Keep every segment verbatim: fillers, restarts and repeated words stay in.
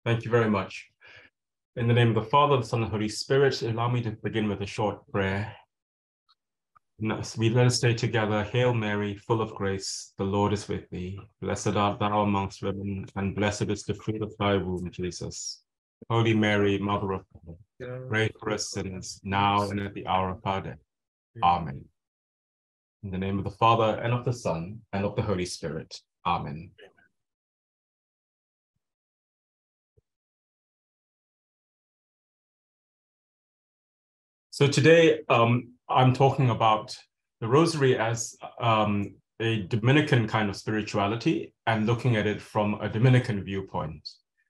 Thank you very much. In the name of the Father, the Son, and the Holy Spirit, allow me to begin with a short prayer. We let us say together, Hail Mary, full of grace, the Lord is with thee. Blessed art thou amongst women, and blessed is the fruit of thy womb, Jesus. Holy Mary, Mother of God, pray for us sinners, now and at the hour of our death. Amen. In the name of the Father, and of the Son, and of the Holy Spirit. Amen. So today, um, I'm talking about the Rosary as um, a Dominican kind of spirituality and looking at it from a Dominican viewpoint.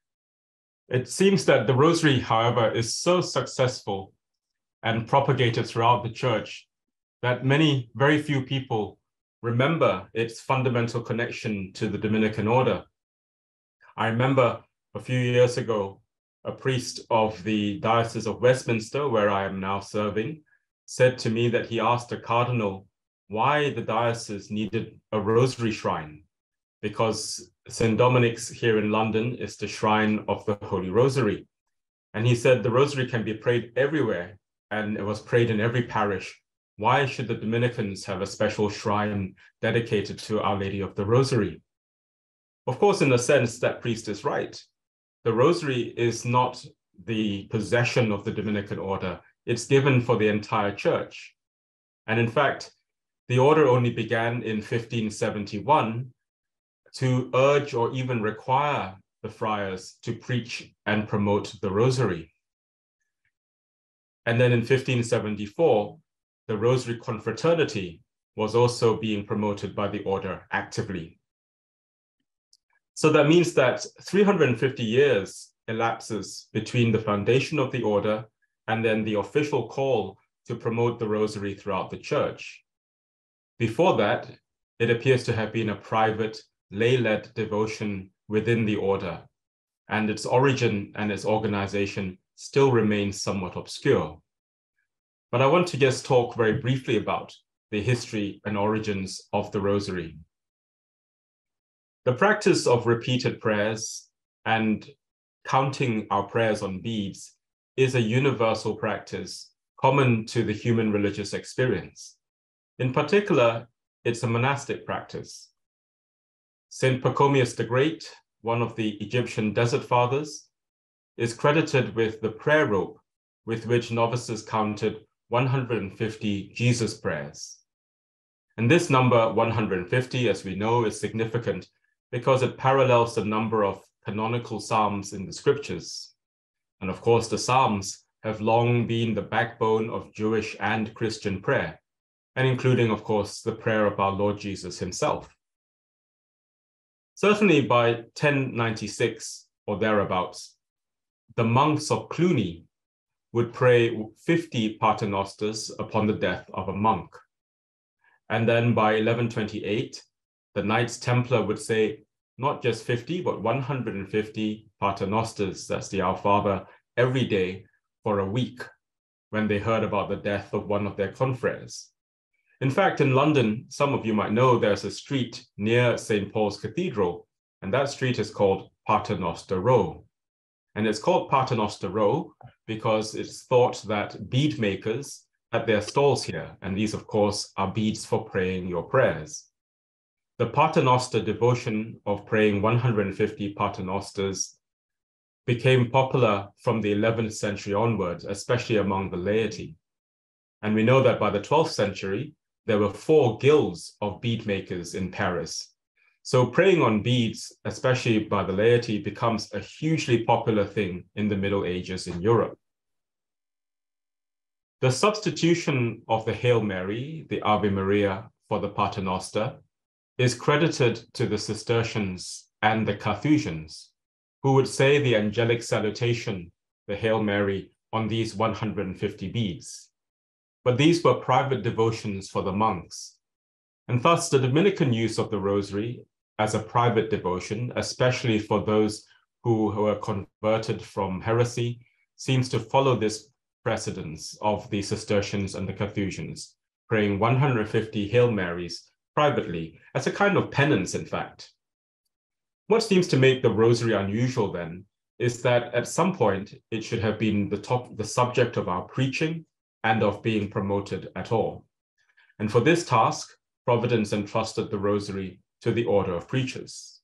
It seems that the Rosary, however, is so successful and propagated throughout the Church that many, very few people remember its fundamental connection to the Dominican order. I remember a few years ago, a priest of the Diocese of Westminster, where I am now serving, said to me that he asked a cardinal why the diocese needed a rosary shrine, because Saint Dominic's here in London is the shrine of the Holy Rosary. And he said the rosary can be prayed everywhere, and it was prayed in every parish. Why should the Dominicans have a special shrine dedicated to Our Lady of the Rosary? Of course, in a sense, that priest is right. The Rosary is not the possession of the Dominican order. It's given for the entire Church. And in fact, the order only began in fifteen seventy-one to urge or even require the friars to preach and promote the Rosary. And then in fifteen seventy-four, the Rosary Confraternity was also being promoted by the order actively. So that means that three hundred fifty years elapses between the foundation of the order and then the official call to promote the Rosary throughout the Church. Before that, it appears to have been a private, lay-led devotion within the order, and its origin and its organization still remains somewhat obscure. But I want to just talk very briefly about the history and origins of the Rosary. The practice of repeated prayers and counting our prayers on beads is a universal practice common to the human religious experience. In particular, it's a monastic practice. Saint Pachomius the Great, one of the Egyptian desert fathers, is credited with the prayer rope with which novices counted one hundred fifty Jesus prayers. And this number one hundred fifty, as we know, is significant because it parallels the number of canonical psalms in the scriptures. And of course, the psalms have long been the backbone of Jewish and Christian prayer, and including, of course, the prayer of our Lord Jesus himself. Certainly by ten ninety-six or thereabouts, the monks of Cluny would pray fifty paternosters upon the death of a monk. And then by eleven twenty-eight, the Knights Templar would say not just fifty, but one hundred fifty paternosters, that's the Our Father, every day for a week when they heard about the death of one of their confreres. In fact, in London, some of you might know there's a street near Saint Paul's Cathedral, and that street is called Paternoster Row. And it's called Paternoster Row because it's thought that bead makers had their stalls here, and these, of course, are beads for praying your prayers. The Paternoster devotion of praying one hundred fifty paternosters became popular from the eleventh century onwards, especially among the laity. And we know that by the twelfth century, there were four guilds of bead makers in Paris. So praying on beads, especially by the laity, becomes a hugely popular thing in the Middle Ages in Europe. The substitution of the Hail Mary, the Ave Maria, for the Paternoster is credited to the Cistercians and the Carthusians, who would say the angelic salutation, the Hail Mary, on these one hundred fifty beads. But these were private devotions for the monks. And thus the Dominican use of the Rosary as a private devotion, especially for those who were converted from heresy, seems to follow this precedence of the Cistercians and the Carthusians, praying one hundred fifty Hail Marys privately as a kind of penance, in fact. What seems to make the Rosary unusual then is that at some point it should have been the top, the subject of our preaching and of being promoted at all. And for this task, Providence entrusted the Rosary to the Order of Preachers.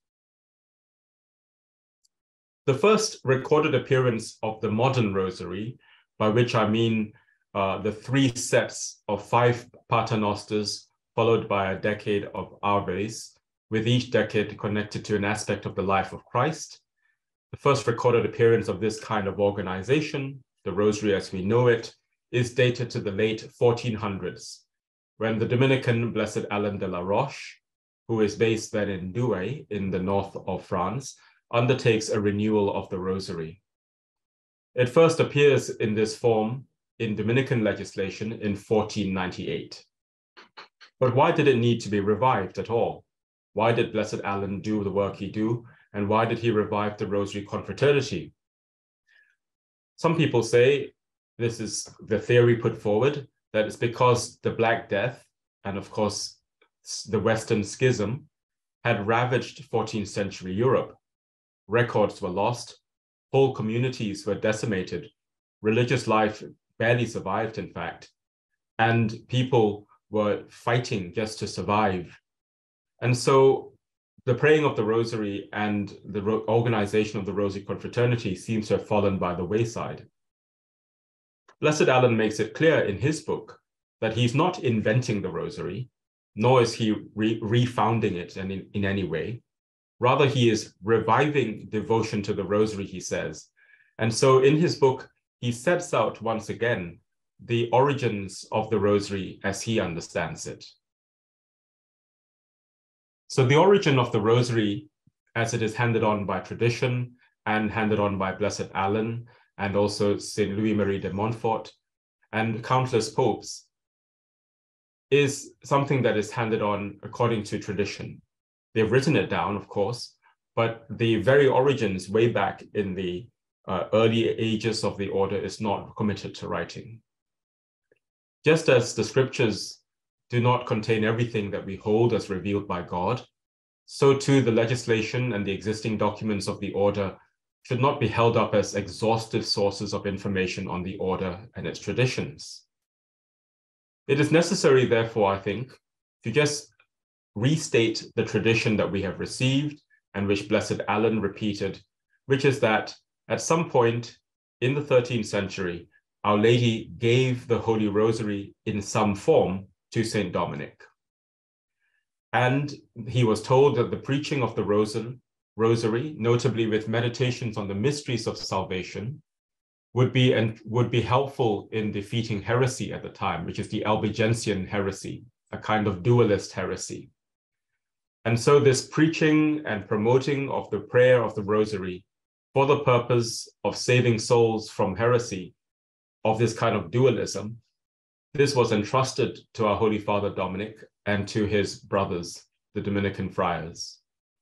The first recorded appearance of the modern Rosary, by which I mean uh, the three sets of five paternosters, followed by a decade of Aves, with each decade connected to an aspect of the life of Christ. The first recorded appearance of this kind of organization, the Rosary as we know it, is dated to the late fourteen hundreds, when the Dominican Blessed Alain de la Roche, who is based then in Douai in the north of France, undertakes a renewal of the Rosary. It first appears in this form in Dominican legislation in fourteen ninety-eight. But why did it need to be revived at all? Why did Blessed Alain do the work he do? And why did he revive the Rosary Confraternity? Some people say, this is the theory put forward, that it's because the Black Death, and of course the Western Schism, had ravaged fourteenth century Europe. Records were lost, whole communities were decimated, religious life barely survived, in fact, and people were fighting just to survive. And so the praying of the Rosary and the organization of the Rosary Confraternity seems to have fallen by the wayside. Blessed Alain makes it clear in his book that he's not inventing the Rosary, nor is he re refounding it in, in, in any way. Rather, he is reviving devotion to the Rosary, he says. And so in his book, he sets out once again the origins of the Rosary as he understands it. So the origin of the Rosary, as it is handed on by tradition and handed on by Blessed Alain, and also Saint Louis-Marie de Montfort, and countless popes, is something that is handed on according to tradition. They've written it down, of course, but the very origins way back in the uh, early ages of the order is not committed to writing. Just as the scriptures do not contain everything that we hold as revealed by God, so too the legislation and the existing documents of the order should not be held up as exhaustive sources of information on the order and its traditions. It is necessary, therefore, I think, to just restate the tradition that we have received and which Blessed Alain repeated, which is that at some point in the thirteenth century, Our Lady gave the Holy Rosary in some form to Saint Dominic. And he was told that the preaching of the Rosary, Rosary, notably with meditations on the mysteries of salvation, would be and would be helpful in defeating heresy at the time, which is the Albigensian heresy, a kind of dualist heresy. And so this preaching and promoting of the prayer of the Rosary for the purpose of saving souls from heresy, of this kind of dualism, this was entrusted to our Holy Father Dominic and to his brothers, the Dominican friars.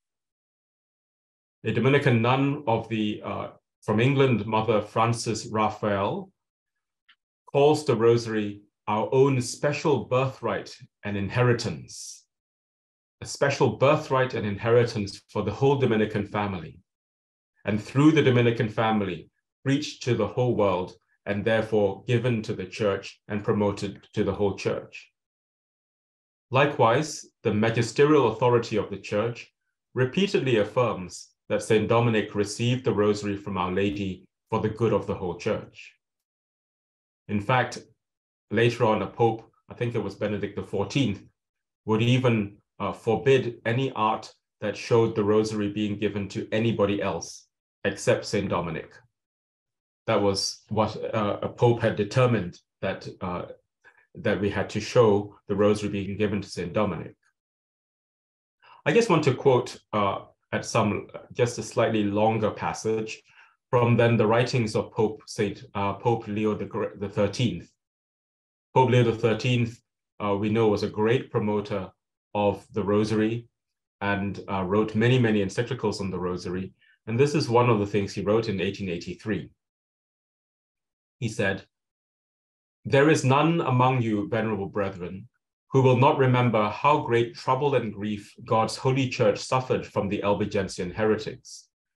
A Dominican nun of the, uh, from England, Mother Frances Raphael, calls the Rosary our own special birthright and inheritance, a special birthright and inheritance for the whole Dominican family, and through the Dominican family, reached to the whole world, and therefore given to the Church and promoted to the whole Church. Likewise, the magisterial authority of the Church repeatedly affirms that Saint Dominic received the Rosary from Our Lady for the good of the whole Church. In fact, later on, a Pope, I think it was Benedict the fourteenth, would even uh, forbid any art that showed the Rosary being given to anybody else except Saint Dominic. That was what uh, a Pope had determined, that, uh, that we had to show the Rosary being given to Saint Dominic. I just want to quote uh, at some, just a slightly longer passage from then the writings of Pope Saint uh, Pope Leo the thirteenth. Pope Leo the thirteenth, uh, we know, was a great promoter of the Rosary and uh, wrote many, many encyclicals on the Rosary. And this is one of the things he wrote in eighteen eighty-three. He said, "There is none among you, venerable brethren, who will not remember how great trouble and grief God's Holy Church suffered from the Albigensian heretics,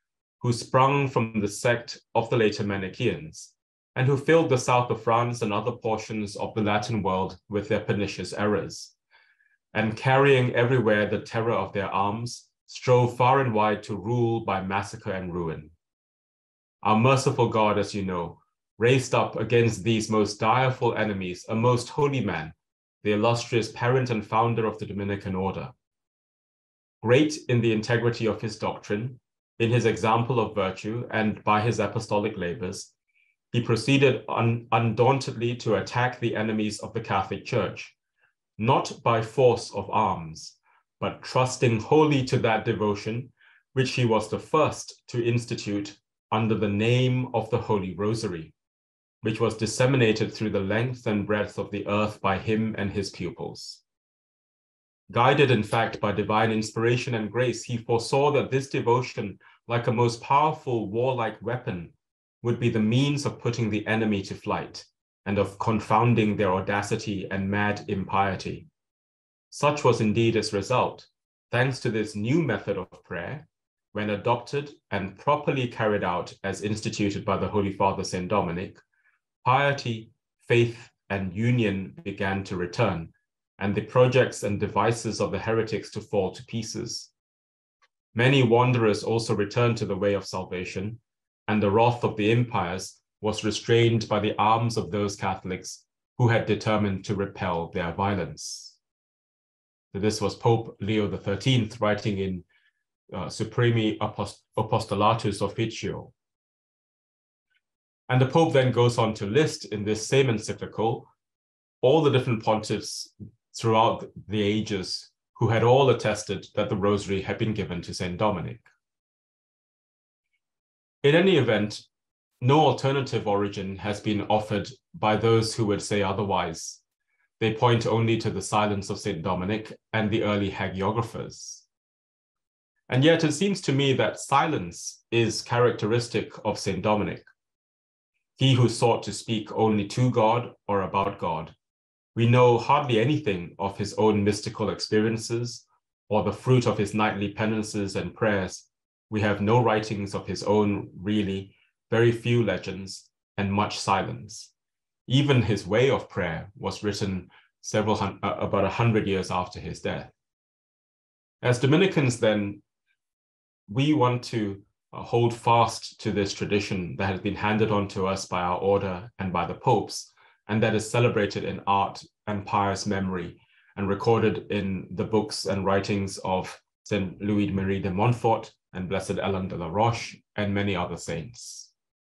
who sprung from the sect of the later Manichaeans, and who filled the south of France and other portions of the Latin world with their pernicious errors, and carrying everywhere the terror of their arms, strove far and wide to rule by massacre and ruin. Our merciful God, as you know, raised up against these most direful enemies a most holy man, the illustrious parent and founder of the Dominican order. Great in the integrity of his doctrine, in his example of virtue, and by his apostolic labors, he proceeded un undauntedly to attack the enemies of the Catholic Church, not by force of arms, but trusting wholly to that devotion which he was the first to institute under the name of the Holy Rosary, which was disseminated through the length and breadth of the earth by him and his pupils. Guided, in fact, by divine inspiration and grace, he foresaw that this devotion, like a most powerful warlike weapon, would be the means of putting the enemy to flight and of confounding their audacity and mad impiety. Such was indeed its result, thanks to this new method of prayer, when adopted and properly carried out as instituted by the Holy Father Saint Dominic, piety, faith, and union began to return, and the projects and devices of the heretics to fall to pieces. Many wanderers also returned to the way of salvation, and the wrath of the empires was restrained by the arms of those Catholics who had determined to repel their violence. So this was Pope Leo the thirteenth writing in uh, Supremi Apost Apostolatus Officio. And the Pope then goes on to list in this same encyclical all the different pontiffs throughout the ages who had all attested that the Rosary had been given to Saint Dominic. In any event, no alternative origin has been offered by those who would say otherwise. They point only to the silence of Saint Dominic and the early hagiographers. And yet it seems to me that silence is characteristic of Saint Dominic. He who sought to speak only to God or about God. We know hardly anything of his own mystical experiences or the fruit of his nightly penances and prayers. We have no writings of his own, really, very few legends, and much silence. Even his way of prayer was written several uh, about a hundred years after his death. As Dominicans, then, we want to uh, hold fast to this tradition that has been handed on to us by our order and by the popes, and that is celebrated in art and pious memory and recorded in the books and writings of Saint Louis Marie de Montfort and Blessed Ellen de la Roche and many other saints.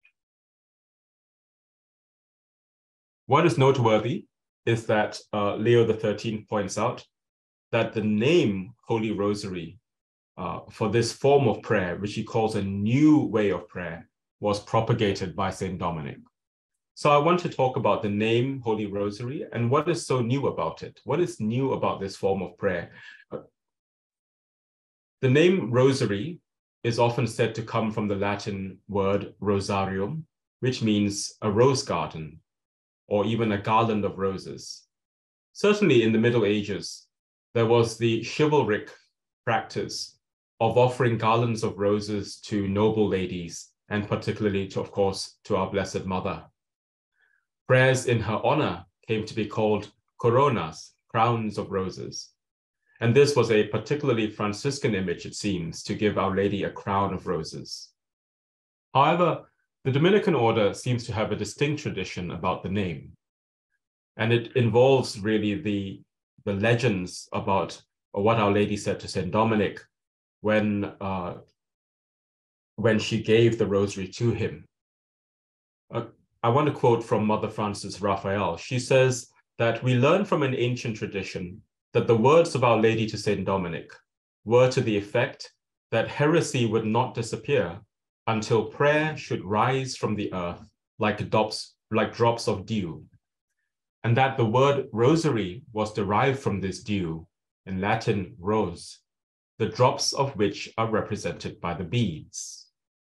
What is noteworthy is that uh, Leo the thirteenth points out that the name Holy Rosary uh, for this form of prayer, which he calls a new way of prayer, was propagated by Saint Dominic. So I want to talk about the name Holy Rosary and what is so new about it. What is new about this form of prayer? Uh, the name Rosary is often said to come from the Latin word rosarium, which means a rose garden, or even a garland of roses. Certainly in the Middle Ages, there was the chivalric practice of offering garlands of roses to noble ladies, and particularly, to, of course, to our Blessed Mother. Prayers in her honor came to be called coronas, crowns of roses. And this was a particularly Franciscan image, it seems, to give Our Lady a crown of roses. However, the Dominican order seems to have a distinct tradition about the name. And it involves really the, the legends about what Our Lady said to Saint Dominic when, uh, when she gave the rosary to him. Uh, I want to quote from Mother Frances Raphael. She says that we learn from an ancient tradition that the words of Our Lady to Saint Dominic were to the effect that heresy would not disappear until prayer should rise from the earth like drops, like drops of dew, and that the word rosary was derived from this dew, in Latin rose, the drops of which are represented by the beads.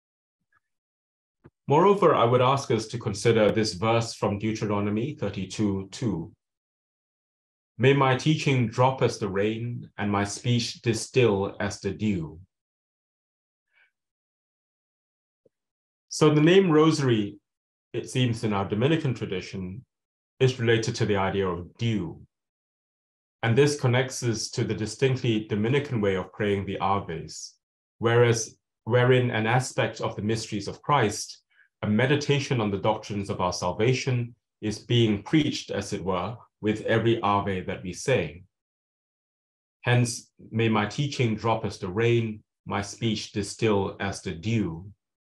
Moreover, I would ask us to consider this verse from Deuteronomy thirty-two two. May my teaching drop as the rain and my speech distill as the dew. So the name rosary, it seems in our Dominican tradition, is related to the idea of dew. And this connects us to the distinctly Dominican way of praying the Aves, whereas wherein an aspect of the mysteries of Christ, a meditation on the doctrines of our salvation, is being preached, as it were, with every Ave that we say. Hence, may my teaching drop as the rain, my speech distill as the dew.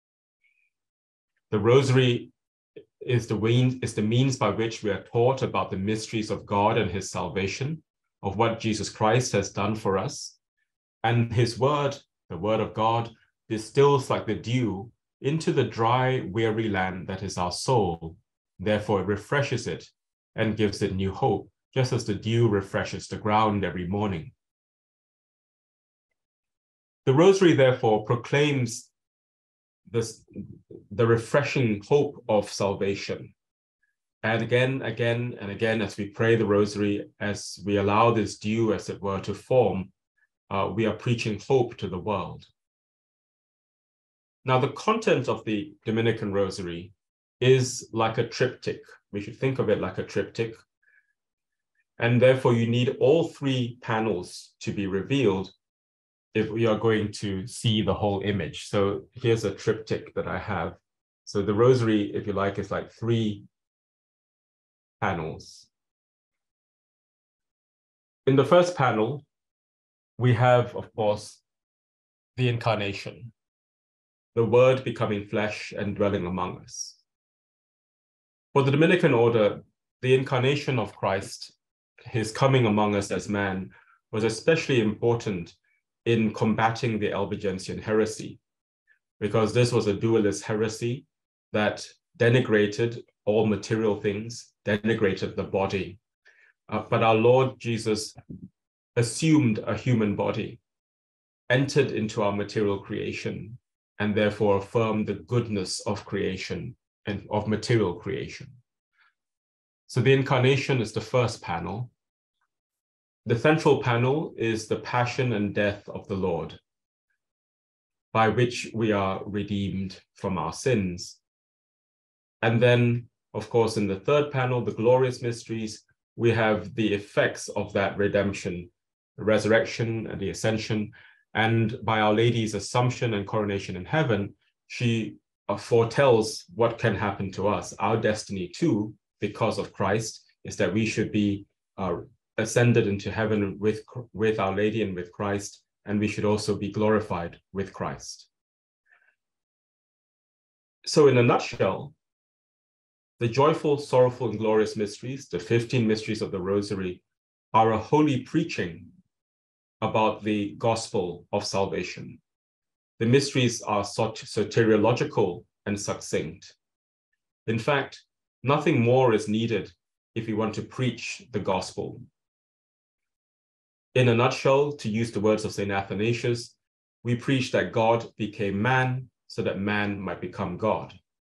The rosary is the, mean, is the means by which we are taught about the mysteries of God and his salvation, of what Jesus Christ has done for us. And his word, the word of God, distills like the dew into the dry, weary land that is our soul. Therefore, it refreshes it and gives it new hope, just as the dew refreshes the ground every morning. The rosary, therefore, proclaims this, the refreshing hope of salvation. And again, again, and again, as we pray the rosary, as we allow this dew, as it were, to form, uh, we are preaching hope to the world. Now, the content of the Dominican rosary is like a triptych. We should think of it like a triptych. And therefore, you need all three panels to be revealed if we are going to see the whole image. So here's a triptych that I have. So the rosary, if you like, is like three panels. In the first panel, we have, of course, the incarnation, the word becoming flesh and dwelling among us. For the Dominican order, the incarnation of Christ, his coming among us as man, was especially important in combating the Albigensian heresy, because this was a dualist heresy that denigrated all material things, denigrated the body. Uh, but our Lord Jesus assumed a human body, entered into our material creation, and therefore affirmed the goodness of creation and of material creation. So the incarnation is the first panel. The central panel is the passion and death of the Lord, by which we are redeemed from our sins. And then, of course, in the third panel, the glorious mysteries, we have the effects of that redemption, the resurrection and the ascension. And by Our Lady's assumption and coronation in heaven, she uh, foretells what can happen to us. Our destiny too, because of Christ, is that we should be uh, ascended into heaven with, with Our Lady and with Christ, and we should also be glorified with Christ. So in a nutshell, the joyful, sorrowful, and glorious mysteries, the fifteen mysteries of the Rosary, are a holy preaching about the gospel of salvation. The mysteries are soteriological and succinct. In fact, nothing more is needed if we want to preach the gospel. In a nutshell, to use the words of Saint Athanasius, we preach that God became man so that man might become God.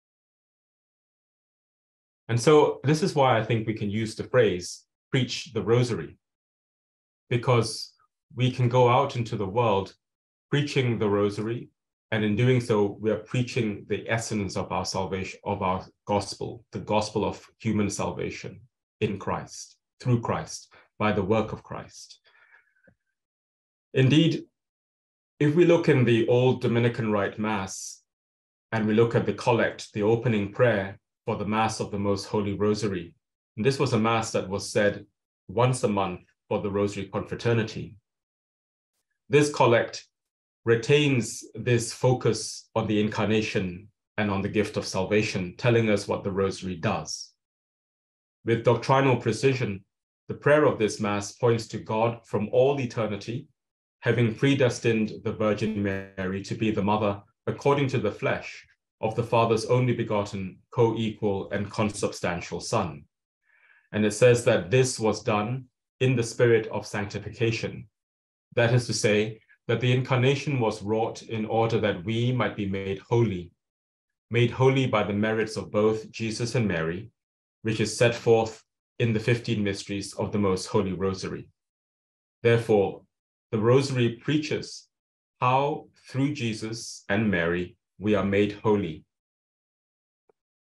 And so this is why I think we can use the phrase, preach the rosary, because we can go out into the world preaching the rosary, and in doing so, we are preaching the essence of our salvation, of our gospel, the gospel of human salvation in Christ, through Christ, by the work of Christ. Indeed, if we look in the old Dominican Rite Mass, and we look at the collect, the opening prayer for the Mass of the Most Holy Rosary, and this was a Mass that was said once a month for the Rosary Confraternity. This collect retains this focus on the incarnation and on the gift of salvation, telling us what the Rosary does. With doctrinal precision, the prayer of this Mass points to God from all eternity, having predestined the Virgin Mary to be the mother, according to the flesh, of the Father's only begotten, co-equal, and consubstantial Son. And it says that this was done in the spirit of sanctification. That is to say, that the incarnation was wrought in order that we might be made holy, made holy by the merits of both Jesus and Mary, which is set forth in the fifteen mysteries of the Most Holy Rosary. Therefore, the Rosary preaches how, through Jesus and Mary, we are made holy,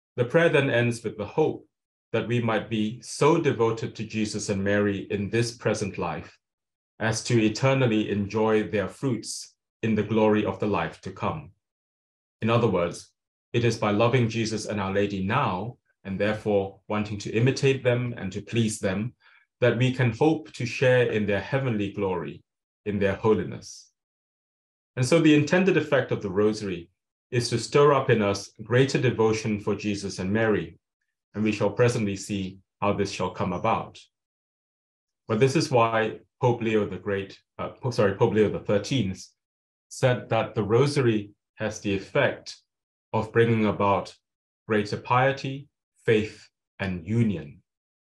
The prayer then ends with the hope that we might be so devoted to Jesus and Mary in this present life as to eternally enjoy their fruits in the glory of the life to come. In other words, it is by loving Jesus and Our Lady now, and therefore wanting to imitate them and to please them, that we can hope to share in their heavenly glory, in their holiness. And so the intended effect of the Rosary is to stir up in us greater devotion for Jesus and Mary, and we shall presently see how this shall come about. But this is why Pope Leo the Great, uh, sorry, Pope Leo the thirteenth said that the Rosary has the effect of bringing about greater piety, faith, and union.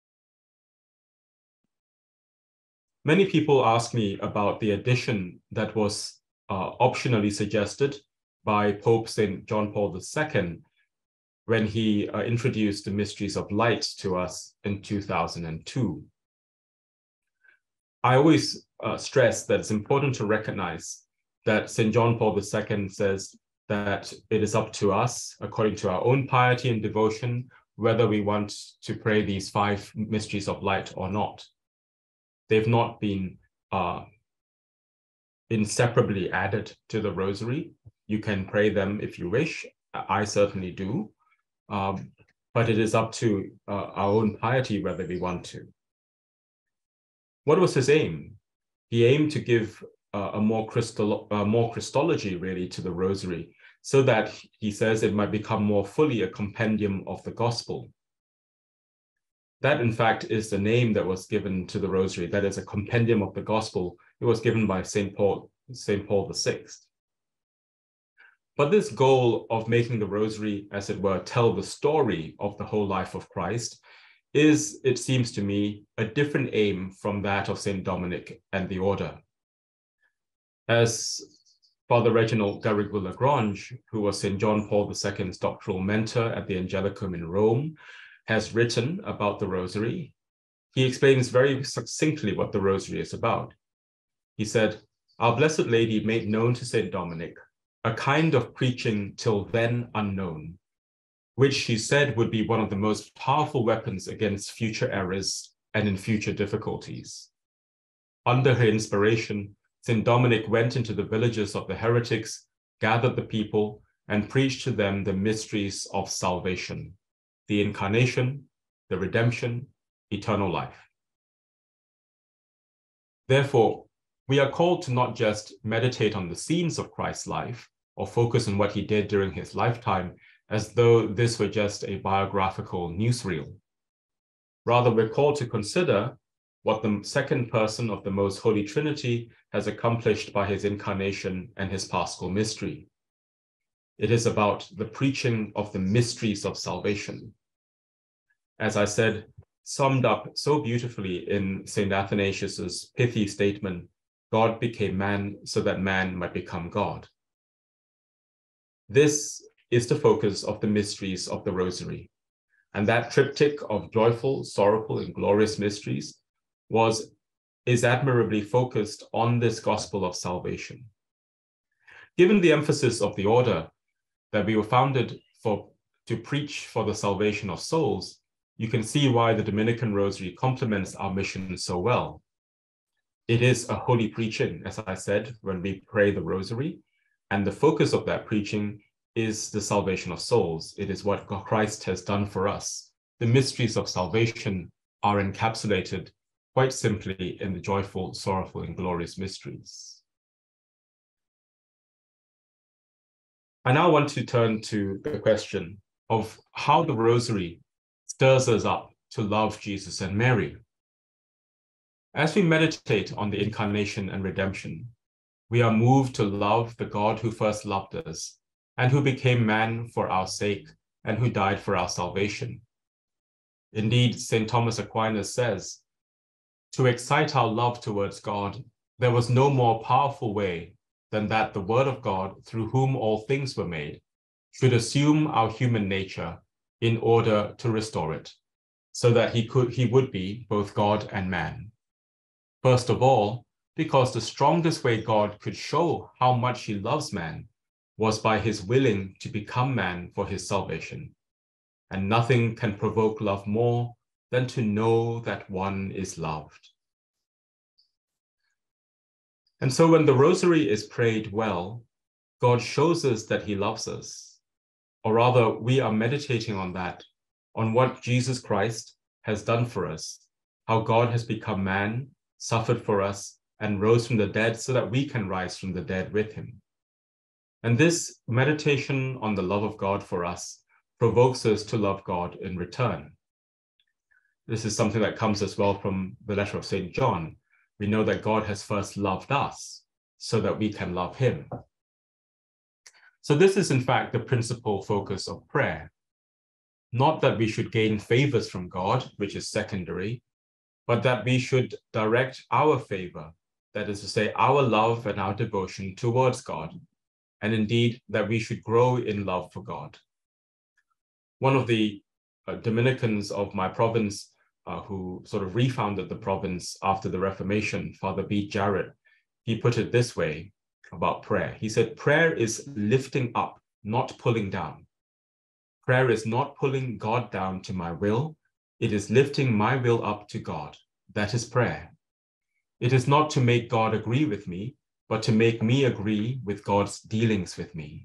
Many people ask me about the addition that was uh, optionally suggested by Pope Saint John Paul the Second when he uh, introduced the mysteries of light to us in two thousand two. I always uh, stress that it's important to recognize that Saint John Paul the Second says that it is up to us, according to our own piety and devotion, whether we want to pray these five mysteries of light or not. They've not been uh, inseparably added to the Rosary. You can pray them if you wish. I certainly do. Um, but it is up to uh, our own piety whether we want to. What was his aim? He aimed to give uh, a more, Christolo uh, more Christology, really, to the Rosary, so that, he says, it might become more fully a compendium of the Gospel. That, in fact, is the name that was given to the Rosary. That is a compendium of the Gospel. It was given by Saint Paul, Saint Paul the Sixth. But this goal of making the Rosary, as it were, tell the story of the whole life of Christ is, it seems to me, a different aim from that of Saint Dominic and the Order. As Father Reginald Garrigou-Lagrange, who was Saint John Paul the Second's doctoral mentor at the Angelicum in Rome, has written about the Rosary, he explains very succinctly what the Rosary is about. He said, "Our Blessed Lady made known to Saint Dominic a kind of preaching till then unknown, which she said would be one of the most powerful weapons against future errors and in future difficulties. Under her inspiration, Saint Dominic went into the villages of the heretics, gathered the people, and preached to them the mysteries of salvation, the incarnation, the redemption, eternal life." Therefore, we are called to not just meditate on the scenes of Christ's life or focus on what he did during his lifetime as though this were just a biographical newsreel. Rather, we're called to consider what the second person of the Most Holy Trinity has accomplished by his incarnation and his paschal mystery. It is about the preaching of the mysteries of salvation. As I said, summed up so beautifully in Saint Athanasius's pithy statement, "God became man so that man might become God." This is the focus of the mysteries of the Rosary. And that triptych of joyful, sorrowful, and glorious mysteries was, is admirably focused on this gospel of salvation. Given the emphasis of the order that we were founded for, to preach for the salvation of souls, you can see why the Dominican Rosary complements our mission so well. It is a holy preaching, as I said, when we pray the Rosary, and the focus of that preaching is the salvation of souls. It is what Christ has done for us. The mysteries of salvation are encapsulated quite simply in the joyful, sorrowful, and glorious mysteries. I now want to turn to the question of how the Rosary stirs us up to love Jesus and Mary. As we meditate on the incarnation and redemption, we are moved to love the God who first loved us and who became man for our sake and who died for our salvation. Indeed, Saint Thomas Aquinas says, "To excite our love towards God, there was no more powerful way than that the Word of God, through whom all things were made, should assume our human nature in order to restore it, so that he could, he would be both God and man. First of all, because the strongest way God could show how much he loves man was by his willing to become man for his salvation. and nothing can provoke love more than to know that one is loved. And so when the rosary is prayed well, God shows us that he loves us, or rather we are meditating on that, on what Jesus Christ has done for us, how God has become man, suffered for us, and rose from the dead so that we can rise from the dead with him. And this meditation on the love of God for us provokes us to love God in return. This is something that comes as well from the letter of Saint John. We know that God has first loved us so that we can love him. So this is in fact the principal focus of prayer. Not that we should gain favors from God, which is secondary, but that we should direct our favor, that is to say, our love and our devotion towards God, and indeed that we should grow in love for God. One of the uh, Dominicans of my province, uh, who sort of refounded the province after the Reformation, Father B. Jarrett, he put it this way about prayer. He said, prayer is lifting up, not pulling down. Prayer is not pulling God down to my will. It is lifting my will up to God. That is prayer. It is not to make God agree with me, but to make me agree with God's dealings with me.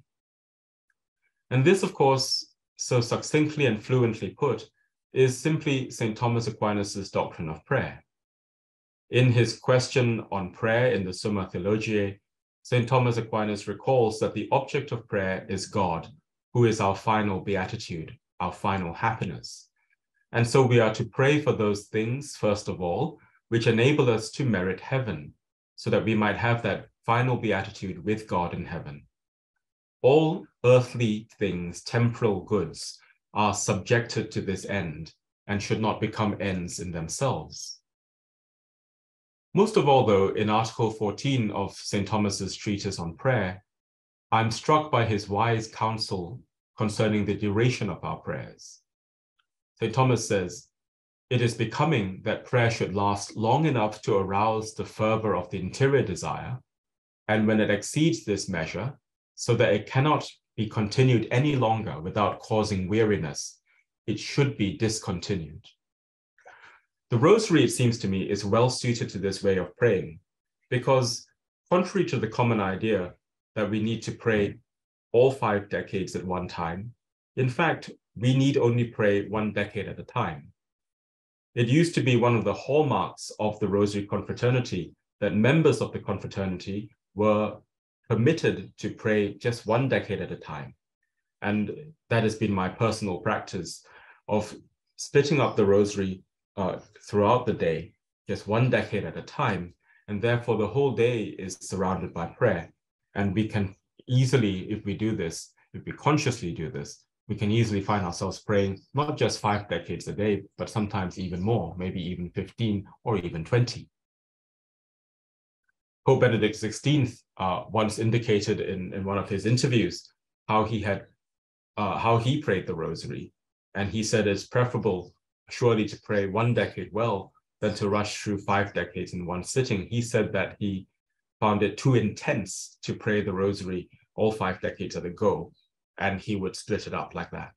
And this, of course, so succinctly and fluently put, is simply Saint Thomas Aquinas' doctrine of prayer. In his question on prayer in the Summa Theologiae, Saint Thomas Aquinas recalls that the object of prayer is God, who is our final beatitude, our final happiness. And so we are to pray for those things, first of all, which enable us to merit heaven, so that we might have that final beatitude with God in heaven. All earthly things, temporal goods, are subjected to this end and should not become ends in themselves. Most of all, though, in Article fourteen of Saint Thomas's treatise on prayer, I'm struck by his wise counsel concerning the duration of our prayers. Saint Thomas says, it is becoming that prayer should last long enough to arouse the fervor of the interior desire, and when it exceeds this measure, so that it cannot be continued any longer without causing weariness, it should be discontinued. The rosary, it seems to me, is well suited to this way of praying, because contrary to the common idea that we need to pray all five decades at one time, in fact, we need only pray one decade at a time. It used to be one of the hallmarks of the Rosary Confraternity that members of the confraternity were permitted to pray just one decade at a time. And that has been my personal practice of splitting up the Rosary uh, throughout the day, just one decade at a time. And therefore the whole day is surrounded by prayer. And we can easily, if we do this, if we consciously do this, we can easily find ourselves praying not just five decades a day, but sometimes even more, maybe even fifteen or even twenty. Pope Benedict the sixteenth uh, once indicated in, in one of his interviews how he had uh, how he prayed the Rosary, and he said it's preferable surely to pray one decade well than to rush through five decades in one sitting. He said that he found it too intense to pray the Rosary all five decades at a go, and he would split it up like that.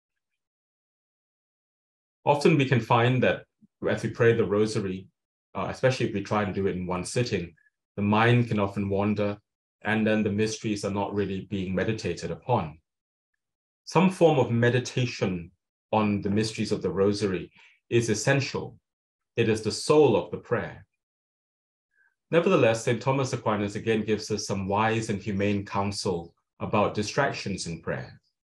Often we can find that as we pray the Rosary, uh, especially if we try to do it in one sitting, the mind can often wander, and then the mysteries are not really being meditated upon. Some form of meditation on the mysteries of the Rosary is essential. It is the soul of the prayer. Nevertheless, Saint Thomas Aquinas again gives us some wise and humane counsel about distractions in prayer.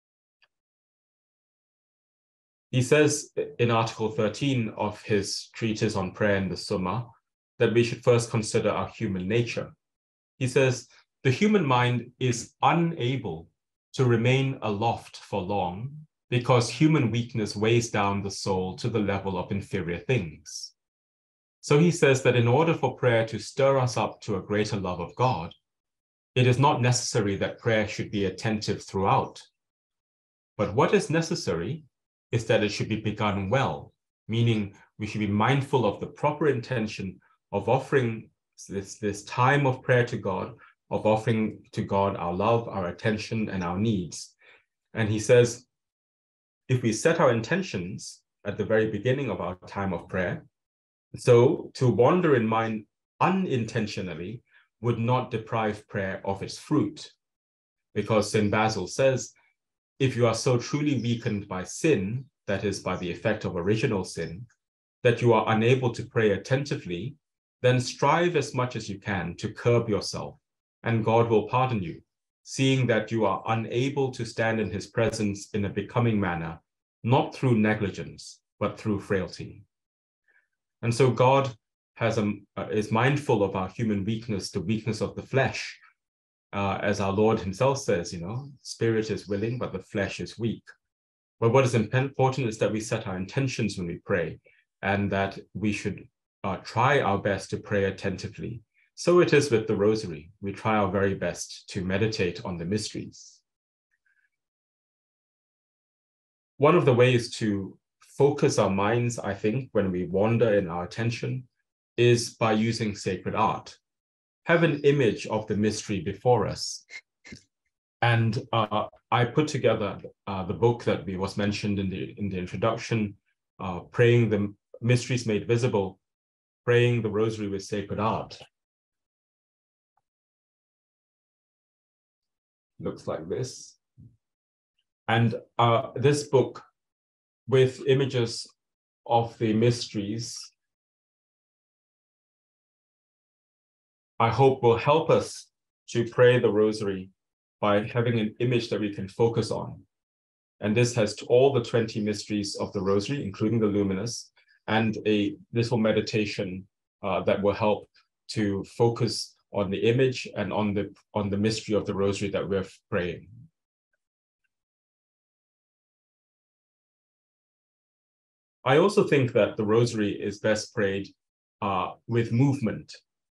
He says in Article thirteen of his treatise on prayer in the Summa that we should first consider our human nature. He says, the human mind is unable to remain aloft for long because human weakness weighs down the soul to the level of inferior things. So he says that in order for prayer to stir us up to a greater love of God, it is not necessary that prayer should be attentive throughout. But what is necessary is that it should be begun well, meaning we should be mindful of the proper intention of offering this, this time of prayer to God, of offering to God our love, our attention, and our needs. And he says if we set our intentions at the very beginning of our time of prayer, so to wander in mind unintentionally would not deprive prayer of its fruit. Because Saint Basil says, if you are so truly weakened by sin, that is by the effect of original sin, that you are unable to pray attentively, then strive as much as you can to curb yourself, and God will pardon you, seeing that you are unable to stand in his presence in a becoming manner, not through negligence, but through frailty. And so God has a, uh, is mindful of our human weakness, the weakness of the flesh. Uh, as our Lord himself says, you know, spirit is willing, but the flesh is weak. But what is important is that we set our intentions when we pray, and that we should uh, try our best to pray attentively. So it is with the rosary. We try our very best to meditate on the mysteries. One of the ways to focus our minds, I think, when we wander in our attention, is by using sacred art. Have an image of the mystery before us. And uh, I put together uh, the book that we was mentioned in the, in the introduction, uh, Praying the Mysteries Made Visible, Praying the Rosary with Sacred Art. Looks like this. And uh, this book, with images of the mysteries, I hope will help us to pray the rosary by having an image that we can focus on. And this has all the twenty mysteries of the rosary, including the luminous, and a little meditation uh, that will help to focus on the image and on the, on the mystery of the rosary that we're praying. I also think that the rosary is best prayed uh, with movement.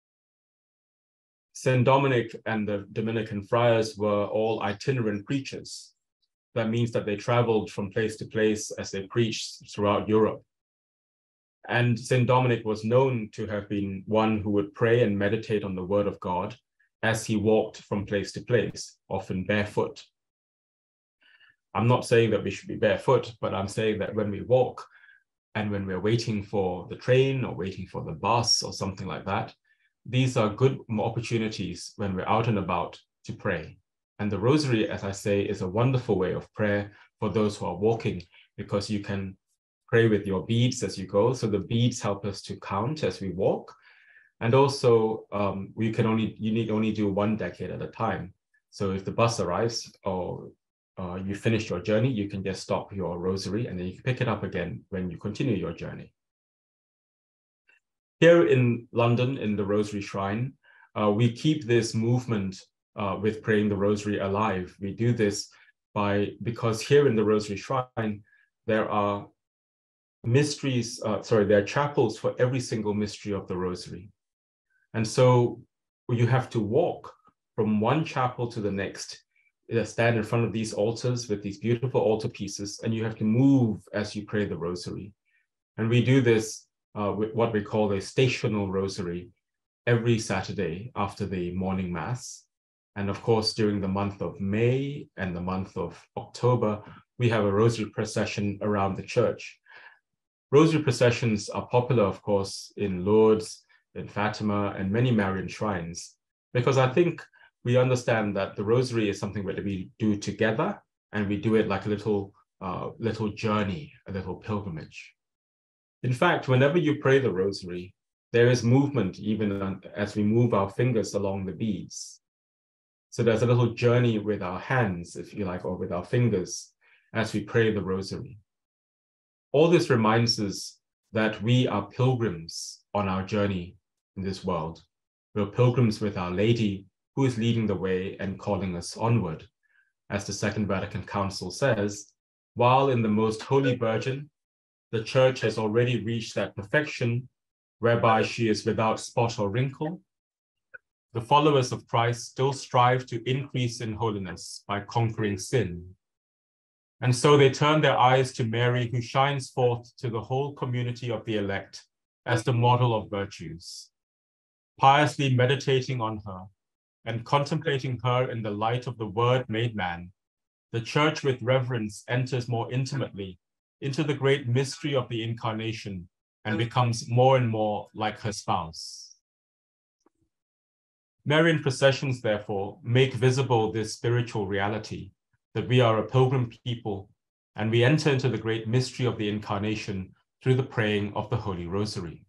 Saint Dominic and the Dominican friars were all itinerant preachers. That means that they traveled from place to place as they preached throughout Europe. And Saint Dominic was known to have been one who would pray and meditate on the word of God as he walked from place to place, often barefoot. I'm not saying that we should be barefoot, but I'm saying that when we walk and when we're waiting for the train or waiting for the bus or something like that, these are good opportunities when we're out and about to pray. And the rosary, as I say, is a wonderful way of prayer for those who are walking, because you can pray with your beads as you go. So the beads help us to count as we walk. And also, um, we can only, you need only do one decade at a time. So if the bus arrives or uh, you finish your journey, you can just stop your rosary and then you can pick it up again when you continue your journey. Here in London, in the Rosary Shrine, uh, we keep this movement uh, with praying the Rosary alive. We do this by, because here in the Rosary Shrine, there are mysteries, uh, sorry, there are chapels for every single mystery of the Rosary. And so you have to walk from one chapel to the next, stand in front of these altars with these beautiful altar pieces, and you have to move as you pray the Rosary. And we do this Uh, with what we call a stational rosary every Saturday after the morning mass. And of course, during the month of May and the month of October, we have a rosary procession around the church. Rosary processions are popular, of course, in Lourdes, in Fatima, and many Marian shrines, because I think we understand that the rosary is something that we do together, and we do it like a little, uh, little journey, a little pilgrimage. In fact, whenever you pray the rosary, there is movement even as we move our fingers along the beads. So there's a little journey with our hands, if you like, or with our fingers as we pray the rosary. All this reminds us that we are pilgrims on our journey in this world. We're pilgrims with Our Lady, who is leading the way and calling us onward. As the Second Vatican Council says, while in the Most Holy Virgin, the Church has already reached that perfection whereby she is without spot or wrinkle, the followers of Christ still strive to increase in holiness by conquering sin. And so they turn their eyes to Mary, who shines forth to the whole community of the elect as the model of virtues. Piously meditating on her and contemplating her in the light of the Word made man, the church with reverence enters more intimately into the great mystery of the incarnation and becomes more and more like her spouse. Marian processions, therefore, make visible this spiritual reality that we are a pilgrim people and we enter into the great mystery of the incarnation through the praying of the Holy Rosary.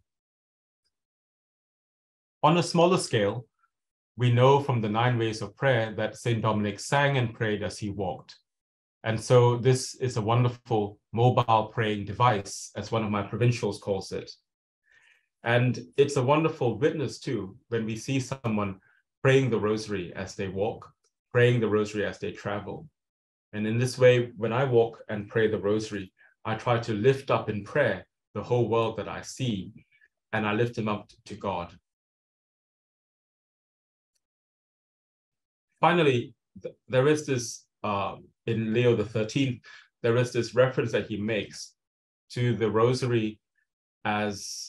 On a smaller scale, we know from the nine ways of prayer that Saint Dominic sang and prayed as he walked. And so this is a wonderful mobile praying device, as one of my provincials calls it. And it's a wonderful witness too, when we see someone praying the rosary as they walk, praying the rosary as they travel. And in this way, when I walk and pray the rosary, I try to lift up in prayer the whole world that I see, and I lift him up to God. Finally, th there is this, uh, in Leo the thirteenth, there is this reference that he makes to the rosary as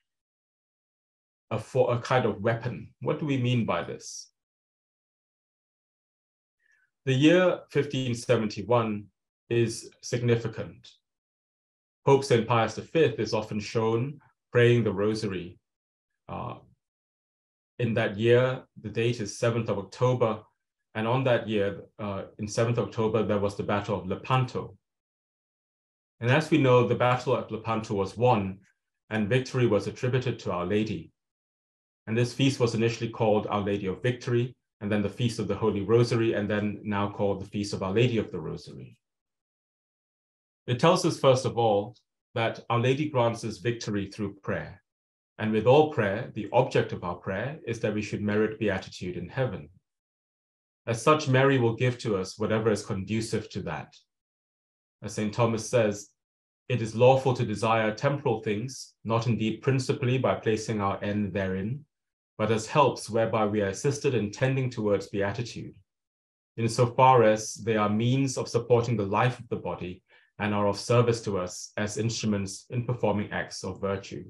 a, for a kind of weapon. What do we mean by this? The year fifteen seventy-one is significant. Pope Saint Pius the Fifth is often shown praying the rosary. Uh, in that year, the date is seventh of October, and on that year, uh, in seventh of October, there was the Battle of Lepanto. And as we know, the Battle of Lepanto was won, and victory was attributed to Our Lady. And this feast was initially called Our Lady of Victory, and then the Feast of the Holy Rosary, and then now called the Feast of Our Lady of the Rosary. It tells us, first of all, that Our Lady grants us victory through prayer. And with all prayer, the object of our prayer is that we should merit beatitude in heaven. As such, Mary will give to us whatever is conducive to that. As Saint Thomas says, it is lawful to desire temporal things, not indeed principally by placing our end therein, but as helps whereby we are assisted in tending towards beatitude, insofar as they are means of supporting the life of the body and are of service to us as instruments in performing acts of virtue.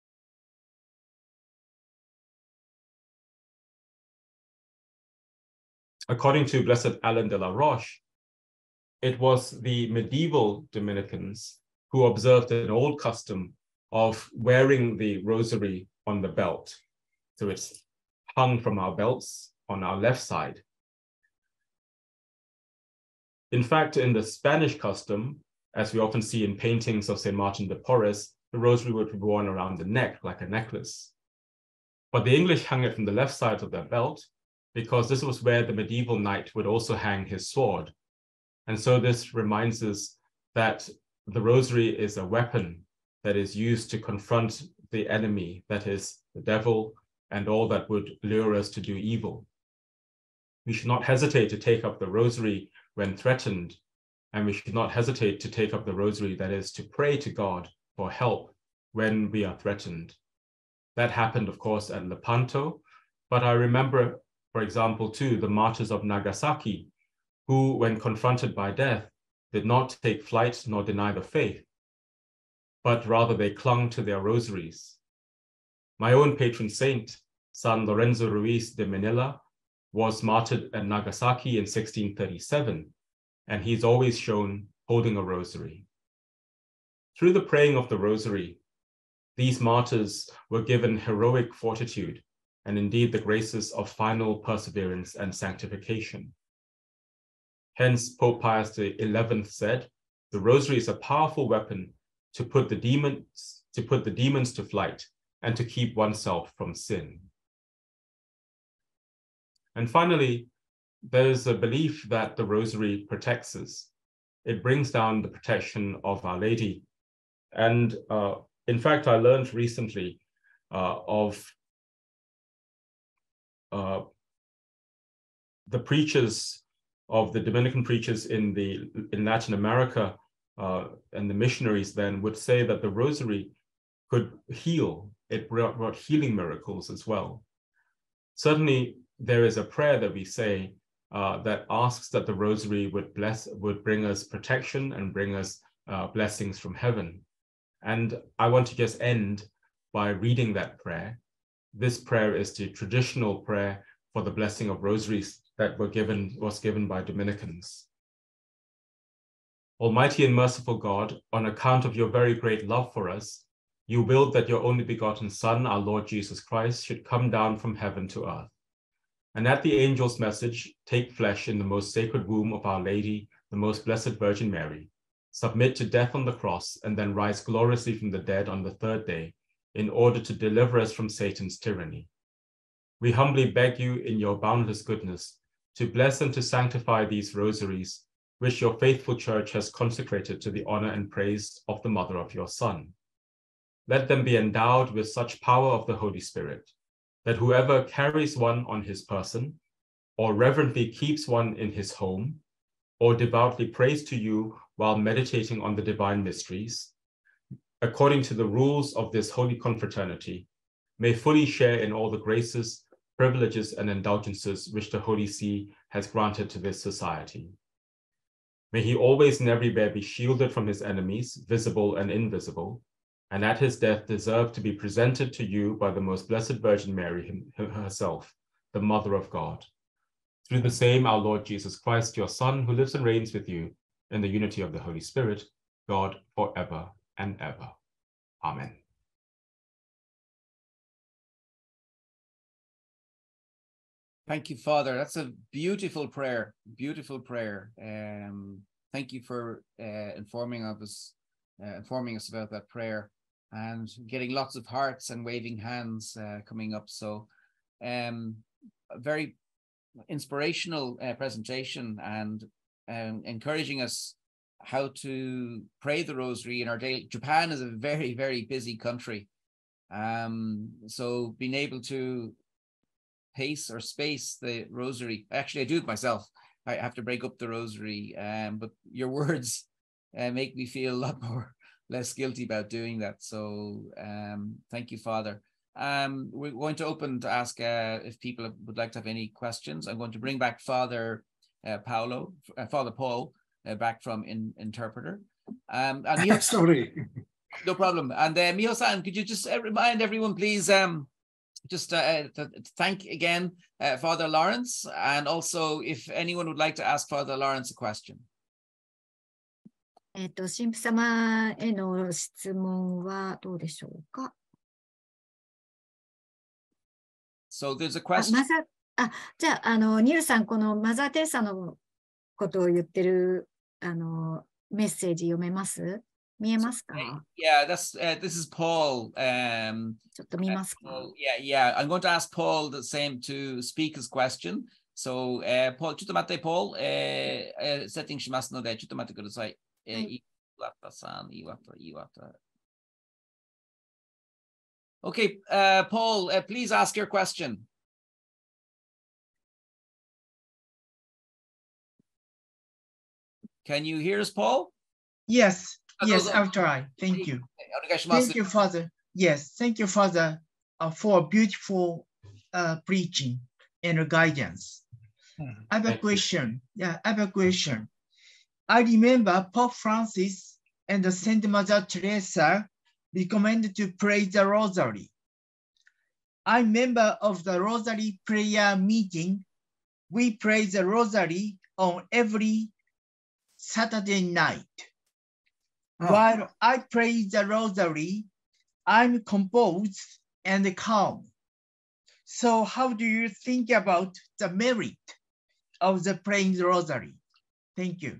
According to Blessed Alain de la Roche, it was the medieval Dominicans who observed an old custom of wearing the rosary on the belt. So it's hung from our belts on our left side. In fact, in the Spanish custom, as we often see in paintings of Saint Martin de Porres, the rosary would be worn around the neck like a necklace. But the English hung it from the left side of their belt, because this was where the medieval knight would also hang his sword. And so this reminds us that the rosary is a weapon that is used to confront the enemy, that is the devil and all that would lure us to do evil. We should not hesitate to take up the rosary when threatened, and we should not hesitate to take up the rosary, that is to pray to God for help when we are threatened. That happened, of course, at Lepanto, but I remember, for example, too, the martyrs of Nagasaki, who, when confronted by death, did not take flight nor deny the faith, but rather they clung to their rosaries. My own patron saint, San Lorenzo Ruiz de Menila, was martyred at Nagasaki in sixteen thirty-seven, and he's always shown holding a rosary. Through the praying of the rosary, these martyrs were given heroic fortitude and indeed the graces of final perseverance and sanctification. Hence, Pope Pius the Eleventh said, the rosary is a powerful weapon to put the demons, to put the demons to flight and to keep oneself from sin. And finally, there's a belief that the rosary protects us. It brings down the protection of Our Lady. And uh, in fact, I learned recently uh, of uh, the preachers of the Dominican preachers in the in Latin America uh, and the missionaries then would say that the rosary could heal. It brought, brought healing miracles as well. Certainly, there is a prayer that we say uh, that asks that the rosary would bless, would bring us protection and bring us uh, blessings from heaven. And I want to just end by reading that prayer. This prayer is the traditional prayer for the blessing of rosaries that were given, was given by Dominicans. Almighty and merciful God, on account of your very great love for us, you willed that your only begotten Son, our Lord Jesus Christ, should come down from heaven to earth. And at the angel's message, take flesh in the most sacred womb of Our Lady, the most blessed Virgin Mary, submit to death on the cross, and then rise gloriously from the dead on the third day, in order to deliver us from Satan's tyranny. We humbly beg you in your boundless goodness to bless and to sanctify these rosaries, which your faithful church has consecrated to the honor and praise of the mother of your Son. Let them be endowed with such power of the Holy Spirit, that whoever carries one on his person, or reverently keeps one in his home, or devoutly prays to you while meditating on the divine mysteries, according to the rules of this holy confraternity, may fully share in all the graces, privileges, and indulgences which the Holy See has granted to this society. May he always and everywhere be shielded from his enemies, visible and invisible, and at his death deserve to be presented to you by the most blessed Virgin Mary herself, the Mother of God. Through the same our Lord Jesus Christ, your Son, who lives and reigns with you in the unity of the Holy Spirit, God forever and ever. Amen. Thank you, Father. That's a beautiful prayer, beautiful prayer. Um, thank you for uh, informing of us, uh, informing us about that prayer, and getting lots of hearts and waving hands uh, coming up. So, um, a very inspirational uh, presentation, and um, encouraging us how to pray the Rosary in our daily. Japan is a very, very busy country, um, so being able to pace or space the Rosary. Actually, I do it myself. I have to break up the Rosary, um, but your words uh, make me feel a lot more less guilty about doing that. So um, thank you, Father. Um, we're going to open to ask uh, if people would like to have any questions. I'm going to bring back Father uh, Paolo, uh, Father Paul, uh, back from in, interpreter. Um, and Miho, sorry, no problem. And uh, Miho-san, could you just uh, remind everyone, please? Um, Just uh, to thank again uh, Father Lawrence, and also if anyone would like to ask Father Lawrence a question. えっと、神父様への質問はどうでしょうか。 So there's a あ、 question. マザ、あ、じゃあ、あの、ニルさん、このマザー・テレサのことを言ってる、あの、メッセージ読めます？見えますか？ Yeah, that's uh, this is Paul. Um, ちょっと見ますか？ uh, yeah, yeah. I'm going to ask Paul the same to speak his question. So, uh, Paul, ちょっと待って、Paul、えーえー、セッティングしますので、ちょっと待ってください。えー、岩田さん、岩田、岩田。Okay, uh, Paul, uh, please ask your question. Can you hear us, Paul? yes, yes, I'll try. Thank you. Thank you, Father. Yes, thank you, Father, uh, for beautiful uh, preaching and guidance. I have a question. Yeah, I have a question. I remember Pope Francis and Saint Mother Teresa recommended to pray the Rosary. I'm member of the Rosary prayer meeting. We pray the Rosary on every Saturday night. Oh. While I pray the Rosary, I'm composed and calm. So how do you think about the merit of the praying the Rosary? Thank you.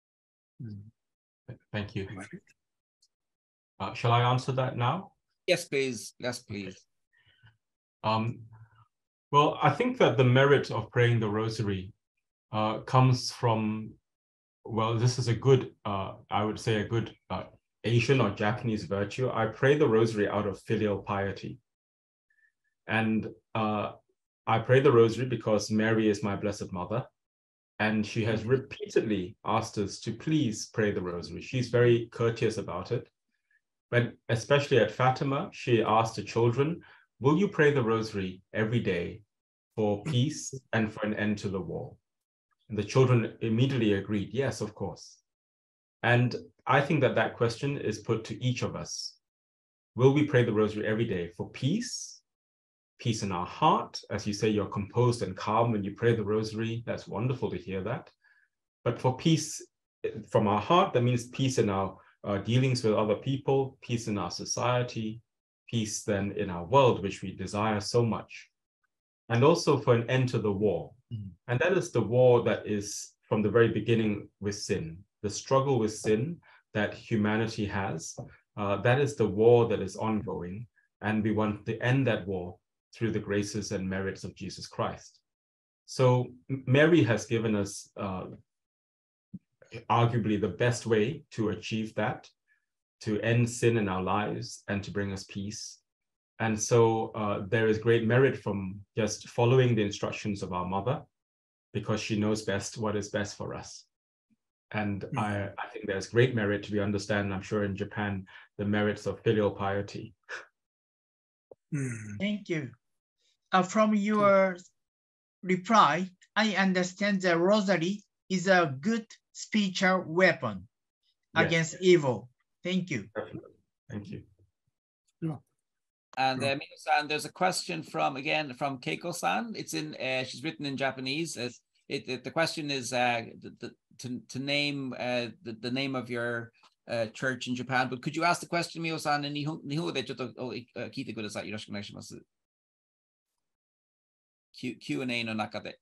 Thank you. Uh, shall I answer that now? Yes, please. Yes, please. Okay. Um, well, I think that the merit of praying the Rosary uh, comes from, well, this is a good, uh, I would say a good uh, Asian or Japanese virtue. I pray the Rosary out of filial piety. And uh, I pray the Rosary because Mary is my Blessed Mother. And she has repeatedly asked us to please pray the Rosary. She's very courteous about it. But especially at Fatima, she asked the children, will you pray the Rosary every day for peace and for an end to the war? And the children immediately agreed, yes, of course. And I think that that question is put to each of us. Will we pray the Rosary every day for peace? Peace in our heart. As you say, you're composed and calm when you pray the Rosary. That's wonderful to hear that. But for peace from our heart, that means peace in our uh, dealings with other people, peace in our society, peace then in our world, which we desire so much. And also for an end to the war. Mm-hmm. And that is the war that is from the very beginning with sin, the struggle with sin that humanity has. Uh, that is the war that is ongoing. And we want to end that war through the graces and merits of Jesus Christ. So Mary has given us uh, arguably the best way to achieve that, to end sin in our lives and to bring us peace. And so uh, there is great merit from just following the instructions of our mother, because she knows best what is best for us. And mm-hmm. I, I think there's great merit to be understand, I'm sure in Japan, the merits of filial piety. Thank you. Uh, from your reply, I understand the rosary is a good spiritual weapon yes. against evil. Thank you. Definitely. Thank you. Yeah. And uh, Mino-san, there's a question from, again, from Keiko-san. It's in, uh, she's written in Japanese. It, it, the question is uh, the, the, to, to name uh, the, the name of your uh, church in Japan. But could you ask the question, Mio-san, in Nihongo de chotto kite kudasai. Yoroshiku onegaishimasu. Q and A no naka de.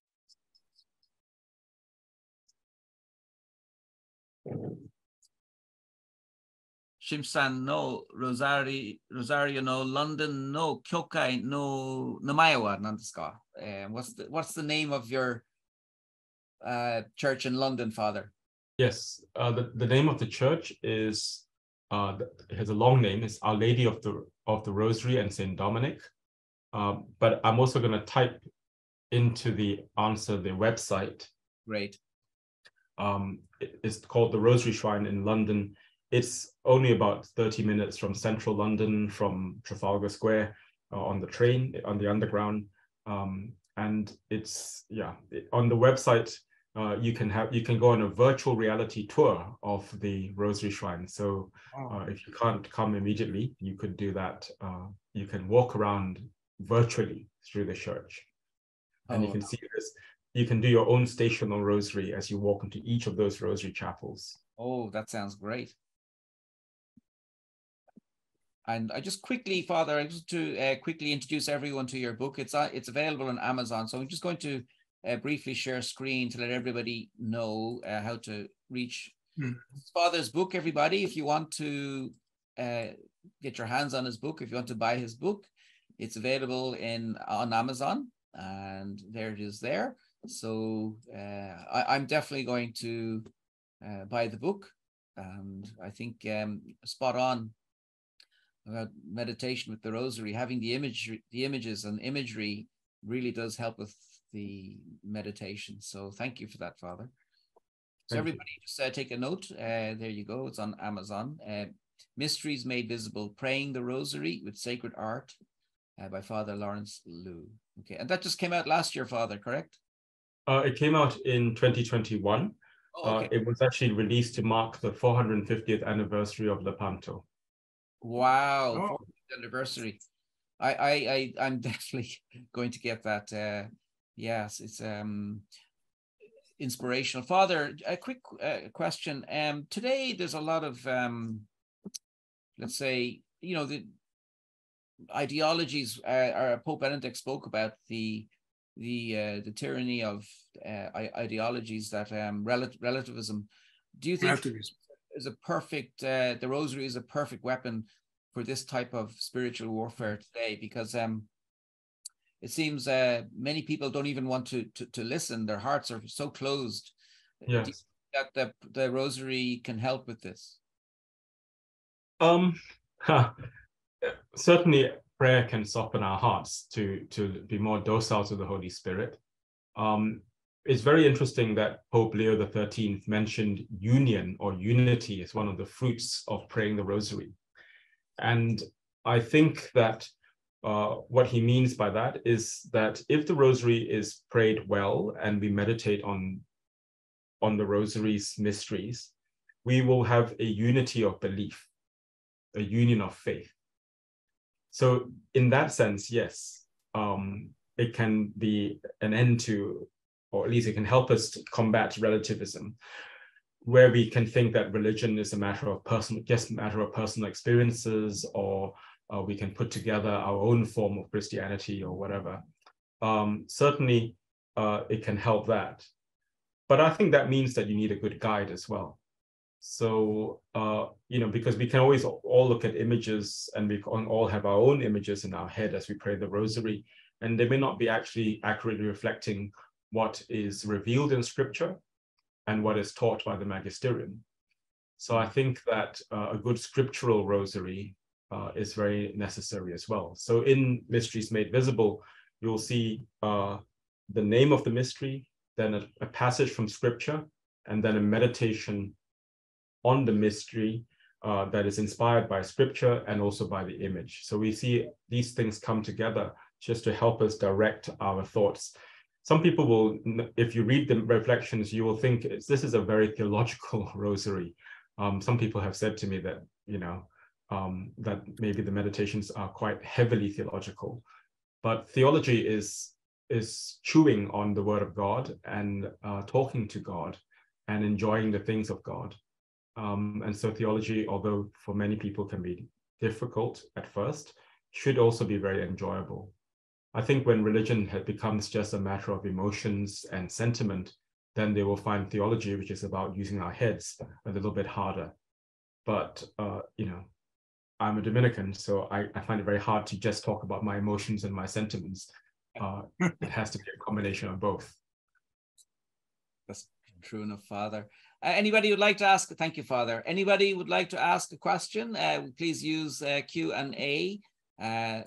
Shim-san no Rosari, Rosario no London no kyokai no namae wa nan desu ka? What's the what's the name of your uh, church in London, Father? Yes, uh, the the name of the church is uh, it has a long name. It's Our Lady of the of the Rosary and Saint Dominic. Um, but I'm also going to type into the answer the website. Great. Um, it, it's called the Rosary Shrine in London. It's only about thirty minutes from central London, from Trafalgar Square, uh, on the train, on the underground. Um, and it's, yeah, it, on the website, uh, you can have, you can go on a virtual reality tour of the Rosary Shrine. So uh, if you can't come immediately, you could do that. Uh, you can walk around virtually through the church. And oh. you can see this, you can do your own stational rosary as you walk into each of those rosary chapels. Oh, that sounds great. And I just quickly, Father, just to uh, quickly introduce everyone to your book. It's uh, it's available on Amazon. So I'm just going to uh, briefly share screen to let everybody know uh, how to reach hmm. Father's book, everybody. If you want to uh, get your hands on his book, if you want to buy his book, it's available in on Amazon. And there it is there. So uh, I, I'm definitely going to uh, buy the book. And I think um, spot on about meditation with the rosary, having the image, the images and imagery really does help with the meditation. So thank you for that, Father. So thank everybody you. Just uh, take a note. Uh, there you go. It's on Amazon. Uh, Mysteries Made Visible, Praying the Rosary with Sacred Art uh, by Father Lawrence Liu. Okay, and that just came out last year, Father, correct? Uh, it came out in twenty twenty-one. Oh, okay. uh, it was actually released to mark the four hundred fiftieth anniversary of Lepanto. Wow, oh. fortieth anniversary. I, I, I, I'm definitely going to get that. Uh, yes, it's um, inspirational. Father, a quick uh, question. Um, today, there's a lot of, um, let's say, you know, the ideologies. Uh, our Pope Benedict spoke about the the uh, the tyranny of uh, ideologies that um, rel relativism. Do you think relativism is a perfect? Uh, the Rosary is a perfect weapon for this type of spiritual warfare today, because um, it seems uh, many people don't even want to, to to listen. Their hearts are so closed. Yes. Do you think that the the Rosary can help with this? Um. Huh. Certainly, prayer can soften our hearts to, to be more docile to the Holy Spirit. Um, it's very interesting that Pope Leo the thirteenth mentioned union or unity as one of the fruits of praying the Rosary. And I think that uh, what he means by that is that if the Rosary is prayed well and we meditate on, on the Rosary's mysteries, we will have a unity of belief, a union of faith. So in that sense, yes, um, it can be an end to, or at least it can help us to combat relativism. where we can think that religion is a matter of personal, just matter of personal experiences, or uh, we can put together our own form of Christianity or whatever. Um, certainly, uh, it can help that. But I think that means that you need a good guide as well. So, uh, you know, because we can always all look at images, and we can all have our own images in our head as we pray the rosary, and they may not be actually accurately reflecting what is revealed in scripture and what is taught by the magisterium. So I think that uh, a good scriptural rosary uh, is very necessary as well. So in Mysteries Made Visible, you'll see uh, the name of the mystery, then a, a passage from scripture, and then a meditation on the mystery uh, that is inspired by scripture and also by the image. So we see these things come together just to help us direct our thoughts. Some people will, if you read the reflections, you will think this is a very theological rosary. Um, some people have said to me that, you know, um, that maybe the meditations are quite heavily theological. But theology is, is chewing on the word of God and uh, talking to God and enjoying the things of God. Um, and so theology, although for many people can be difficult at first, should also be very enjoyable. I think when religion becomes just a matter of emotions and sentiment, then they will find theology, which is about using our heads, a little bit harder. But, uh, you know, I'm a Dominican, so I, I find it very hard to just talk about my emotions and my sentiments. Uh, it has to be a combination of both. That's true enough, Father. Uh, anybody would like to ask? Thank you, Father. Anybody would like to ask a question? Uh, please use uh, Q and A. Uh,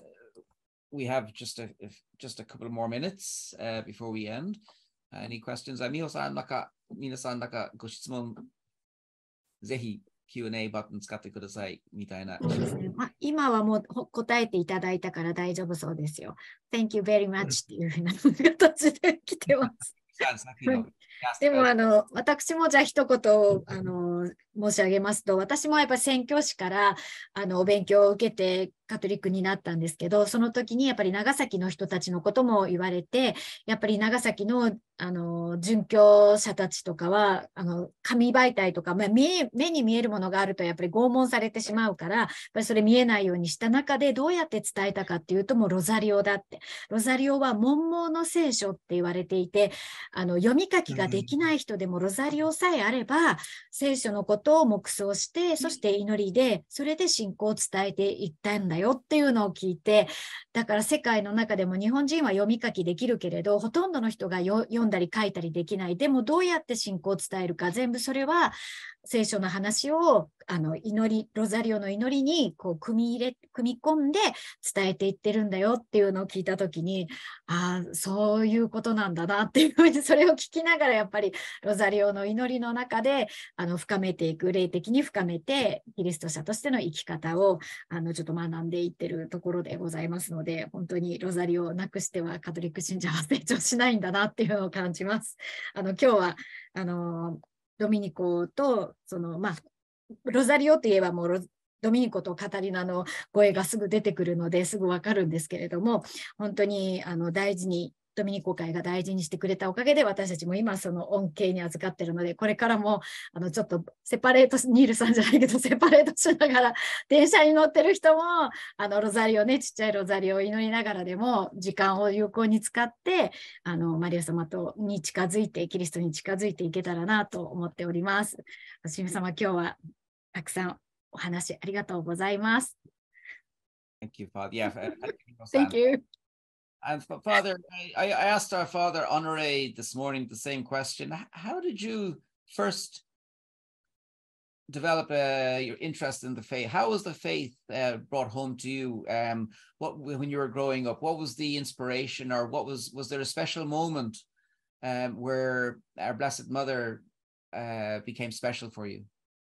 we have just a if, just a couple more minutes uh, before we end. Uh, any questions? Uh, Miho-san, naka, minasan nakaご質問ぜひ キューアンドエー バトン使ってくださいみたいな。 そうですね。まあ、今はもう答えていただいたから大丈夫そうですよ。Thank you very much っていうふうな形で来てます。でもあの私もじゃあ一言あの申し上げますと、私もやっぱり宣教師からあのお勉強を受けてカトリックになったんですけど、その時にやっぱり長崎の人たちのことも言われて、やっぱり長崎のあの殉教者たちとかはあの紙媒体とか、まあ、目, 目に見えるものがあるとやっぱり拷問されてしまうから、やっぱりそれ見えないようにした中でどうやって伝えたかっていうと、もうロザリオだって。ロザリオは文盲の聖書って言われていて、あの読み書きができない人でもロザリオさえあれば聖書のことを黙想して、そして祈りでそれで信仰を伝えていったんだよっていうのを聞いて、だから世界の中でも日本人は読み書きできるけれど、ほとんどの人がよ読んだり書いたりできない。でもどうやって信仰を伝えるか、全部それは聖書の話をあの祈り、ロザリオの祈りにこう組み入れ、組み込んで伝えていってるんだよっていうのを聞いたときに、ああ、そういうことなんだなっていうふうに、それを聞きながらやっぱりロザリオの祈りの中であの深めていく、霊的に深めてキリスト者としての生き方をあのちょっと学んでいってるところでございますので、本当にロザリオをなくしてはカトリック信者は成長しないんだなっていうのを感じます。あの今日はあのドミニコとそのまあロザリオといえばもうドミニコとカタリナの声がすぐ出てくるのですぐわかるんですけれども、本当にあの大事にドミニコ会が大事にしてくれたおかげで私たちも今その恩恵に預かっているので、これからもあのちょっとセパレート、ニールさんじゃないけどセパレートしながら電車に乗ってる人もあのロザリオね、ちっちゃいロザリオを祈りながらでも時間を有効に使ってあのマリア様とに近づいて、キリストに近づいていけたらなと思っております。神父様、今日はたくさんお話ありがとうございます。 Thank you, Father. Yeah, Thank you. And Father, I, I asked our Father Honore this morning the same question. How did you first develop uh, your interest in the faith? How was the faith uh, brought home to you? Um, what when you were growing up? What was the inspiration, or what was was there a special moment um, where our Blessed Mother uh, became special for you?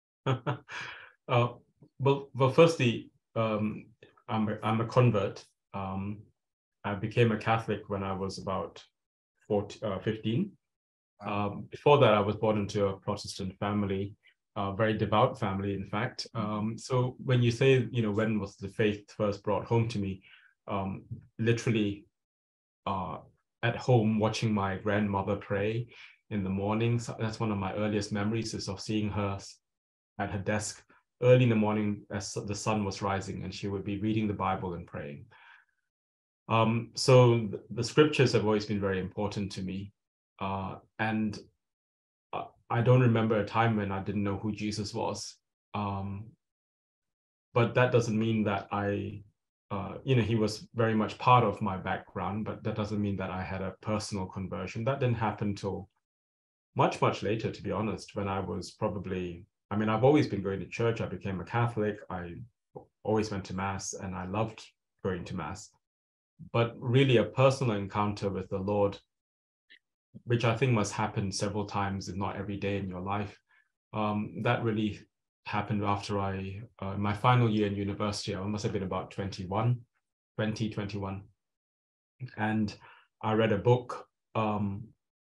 uh, well, well, firstly, um, I'm a, I'm a convert. Um, I became a Catholic when I was about fourteen, uh, fifteen. Um, before that, I was born into a Protestant family, a very devout family, in fact. Um, so when you say, you know, when was the faith first brought home to me, um, literally uh, at home watching my grandmother pray in the morning. So that's one of my earliest memories, is of seeing her at her desk early in the morning as the sun was rising, and she would be reading the Bible and praying. Um, so the, the scriptures have always been very important to me. Uh, and uh, I don't remember a time when I didn't know who Jesus was. Um, but that doesn't mean that I, uh, you know, he was very much part of my background, but that doesn't mean that I had a personal conversion. That didn't happen till much, much later, to be honest, when I was probably, I mean, I've always been going to church. I became a Catholic. I always went to Mass, and I loved going to Mass. But really a personal encounter with the Lord, which I think must happen several times, if not every day in your life, um, that really happened after I, uh, my final year in university. I must have been about twenty-one, twenty, twenty-one. And I read a book um,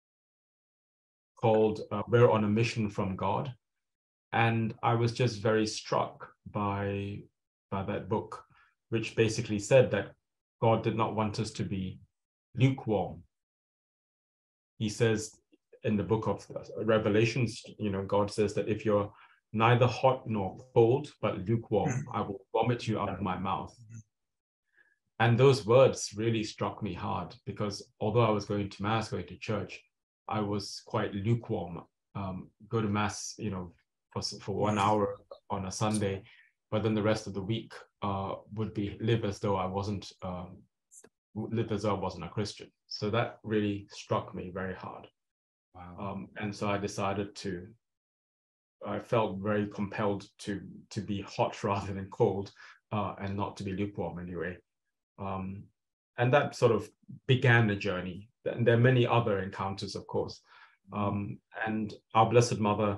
called uh, We're on a Mission from God. And I was just very struck by, by that book, which basically said that God did not want us to be lukewarm. He says in the book of Revelations, you know, God says that if you're neither hot nor cold, but lukewarm, I will vomit you out of my mouth. And those words really struck me hard, because although I was going to Mass, going to church, I was quite lukewarm. Um, go to Mass, you know, for, for one hour on a Sunday, but then the rest of the week uh, would be live as though I wasn't, um, live as though I wasn't a Christian. So that really struck me very hard. Wow. Um, and so I decided to, I felt very compelled to, to be hot rather than cold, uh, and not to be lukewarm anyway. Um, and that sort of began the journey. And there are many other encounters, of course. Um, and our Blessed Mother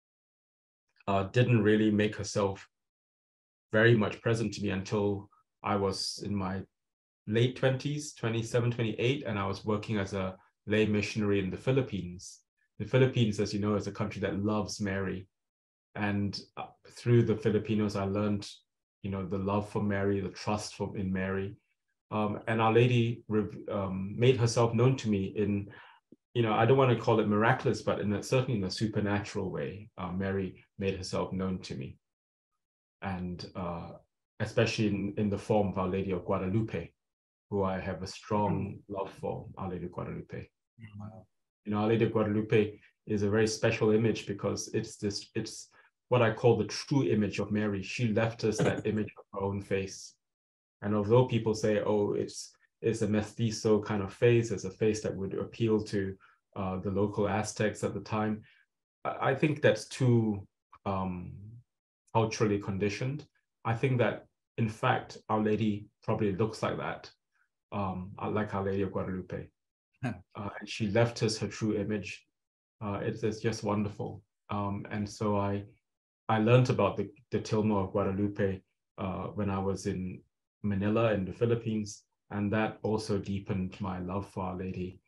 uh, didn't really make herself very much present to me until I was in my late twenties, twenty-seven, twenty-eight, and I was working as a lay missionary in the Philippines. The Philippines, as you know, is a country that loves Mary. And uh, through the Filipinos, I learned, you know, the love for Mary, the trust for, in Mary. Um, and Our Lady um, made herself known to me in, you know, I don't want to call it miraculous, but in a, certainly in a supernatural way. Uh, Mary made herself known to me. And uh, especially in, in the form of Our Lady of Guadalupe, who I have a strong love for, Our Lady of Guadalupe. Wow. You know, Our Lady of Guadalupe is a very special image, because it's this, it's what I call the true image of Mary. She left us that image of her own face. And although people say, oh, it's, it's a mestizo kind of face, it's a face that would appeal to uh, the local Aztecs at the time, I, I think that's too um, culturally conditioned. I think that, in fact, Our Lady probably looks like that, um, like Our Lady of Guadalupe. uh, and she left us her true image. Uh, it's, it's just wonderful. Um, and so I, I learned about the, the Tilma of Guadalupe uh, when I was in Manila in the Philippines, and that also deepened my love for Our Lady.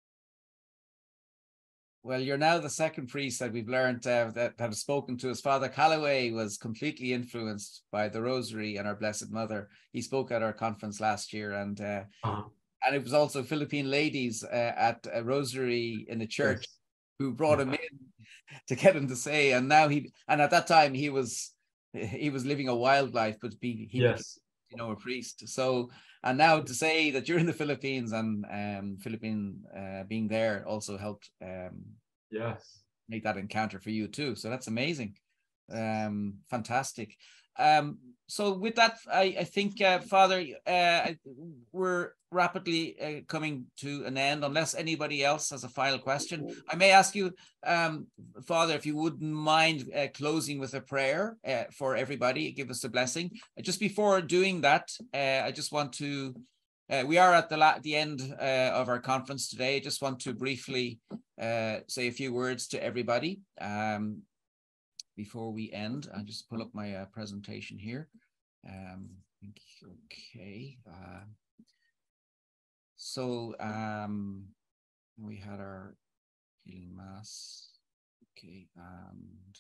Well, you're now the second priest that we've learned uh, that have spoken to us. Father Calloway was completely influenced by the Rosary and our Blessed Mother. He spoke at our conference last year, and uh, uh-huh. and it was also Philippine ladies uh, at a Rosary in the church yes. who brought yeah. him in to get him to say. And now he, and at that time he was he was living a wild life, but he, he yes. you know, a priest. So, and now to say that you're in the Philippines and um, Philippine uh, being there also helped um, yes. make that encounter for you too. So that's amazing. Um, fantastic. Um, so with that, I, I think, uh, Father, uh, we're rapidly uh, coming to an end, unless anybody else has a final question. I may ask you, um, Father, if you wouldn't mind uh, closing with a prayer uh, for everybody, give us a blessing. Uh, just before doing that, uh, I just want to, uh, we are at the, la the end uh, of our conference today. I just want to briefly uh, say a few words to everybody. Um, Before we end, I'll just pull up my uh, presentation here. Um, okay. Uh, so um, we had our healing mass. Okay. And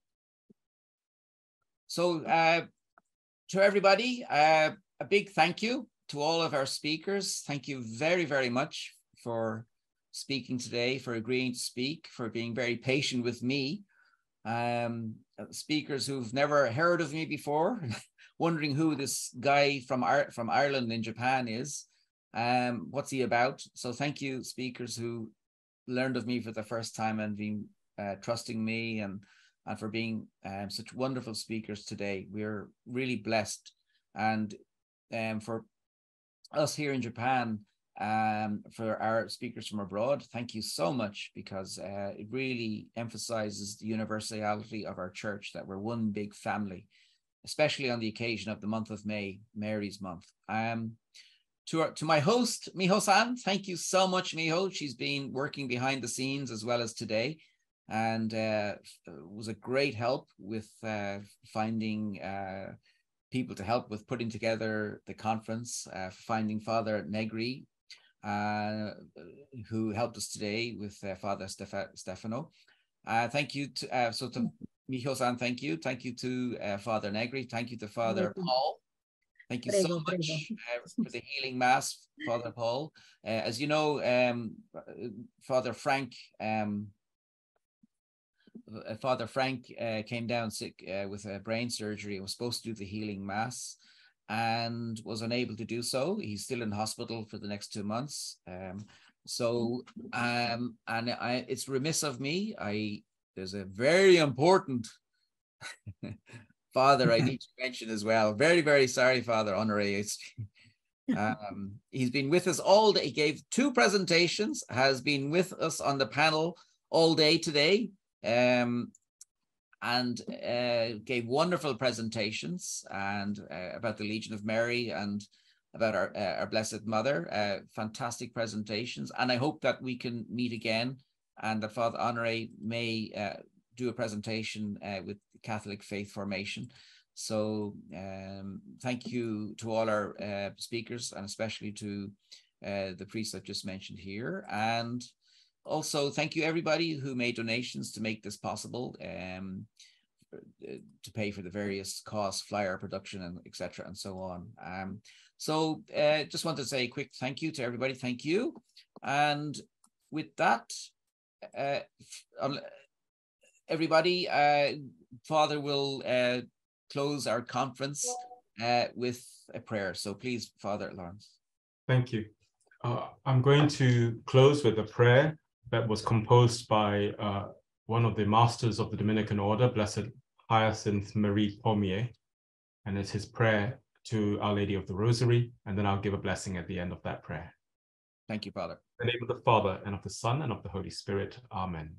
so uh, to everybody, uh, a big thank you to all of our speakers. Thank you very, very much for speaking today, for agreeing to speak, for being very patient with me. Um, speakers who've never heard of me before, wondering who this guy from, from Ireland in Japan is. Um, what's he about? So thank you, speakers who learned of me for the first time and been uh, trusting me, and, and for being um, such wonderful speakers today. We're really blessed. And um, for us here in Japan, um, for our speakers from abroad, thank you so much, because uh, it really emphasizes the universality of our church, that we're one big family, especially on the occasion of the month of May, Mary's month. Um, to, our, to my host, Miho-san, thank you so much, Miho. She's been working behind the scenes as well as today, and uh, was a great help with uh, finding uh, people to help with putting together the conference, uh, finding Father Negri, uh, who helped us today with uh, Father Stef Stefano. Uh, thank you to, uh, so to Miho-san, thank you. Thank you to uh, Father Negri. Thank you to Father Paul. Thank you so much uh, for the healing mass, Father Paul. Uh, as you know, um, Father Frank, um, Father Frank uh, came down sick uh, with a brain surgery and was supposed to do the healing mass and was unable to do so. He's still in hospital for the next two months. Um, so, um, and I, it's remiss of me. I there's a very important Father I need to mention as well. Very, very sorry, Father Honoré. Um, he's been with us all day. He gave two presentations, has been with us on the panel all day today, um, and uh, gave wonderful presentations and uh, about the Legion of Mary and about our, uh, our Blessed Mother. Uh, fantastic presentations. And I hope that we can meet again and that Father Honoré may uh, do a presentation uh, with Catholic Faith Formation. So um, thank you to all our uh, speakers, and especially to uh, the priests I've just mentioned here. And also thank you everybody who made donations to make this possible, um, to pay for the various costs, flyer production, and et cetera, and so on. Um, so uh, just want to say a quick thank you to everybody. Thank you. And with that, uh, everybody, uh, Father will uh, close our conference uh, with a prayer. So please, Father Lawrence. Thank you. Uh, I'm going to close with a prayer that was composed by uh, one of the masters of the Dominican Order, Blessed Hyacinth Marie Pommier, and it's his prayer to Our Lady of the Rosary, and then I'll give a blessing at the end of that prayer. Thank you, Father. In the name of the Father, and of the Son, and of the Holy Spirit. Amen.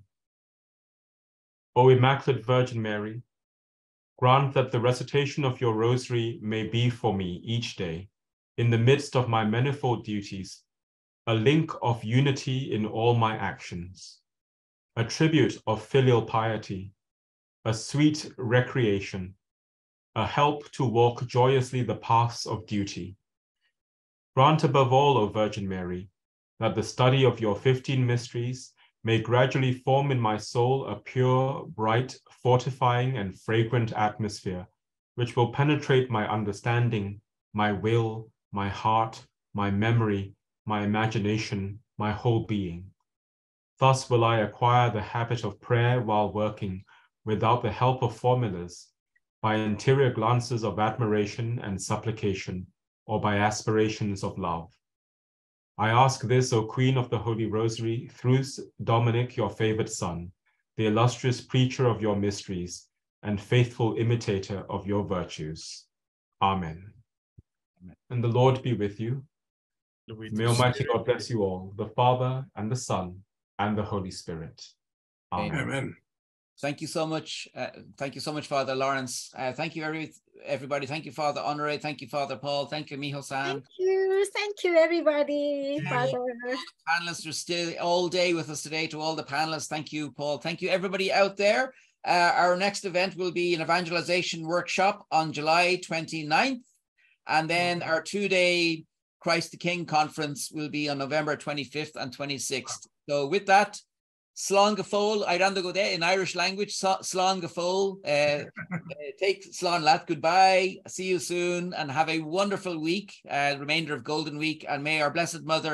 O Immaculate Virgin Mary, grant that the recitation of your rosary may be for me each day, in the midst of my manifold duties, a link of unity in all my actions, a tribute of filial piety, a sweet recreation, a help to walk joyously the paths of duty. Grant above all, O Virgin Mary, that the study of your fifteen mysteries may gradually form in my soul a pure, bright, fortifying, and fragrant atmosphere, which will penetrate my understanding, my will, my heart, my memory, my imagination, my whole being. Thus will I acquire the habit of prayer while working, without the help of formulas, by interior glances of admiration and supplication, or by aspirations of love. I ask this, O Queen of the Holy Rosary, through Dominic, your favored son, the illustrious preacher of your mysteries and faithful imitator of your virtues. Amen. Amen. And the Lord be with you. May Almighty God bless you all, the Father and the Son and the Holy Spirit. Amen. Amen. Thank you so much. Uh, thank you so much, Father Lawrence. Uh, thank you, every, everybody. Thank you, Father Honoré. Thank you, Father Paul. Thank you, Miho-san. Thank you. Thank you, everybody. Father. All the panelists are still all day with us today. To all the panelists, thank you, Paul. Thank you, everybody out there. Uh, our next event will be an evangelization workshop on July twenty-ninth. And then our two-day Christ the King conference will be on November twenty-fifth and twenty-sixth. So with that, Slán go fóill, I ran to go there in Irish language, Slán go fóill, uh, uh, take Slán Lat, goodbye, see you soon, and have a wonderful week, uh, remainder of Golden Week, and may our Blessed Mother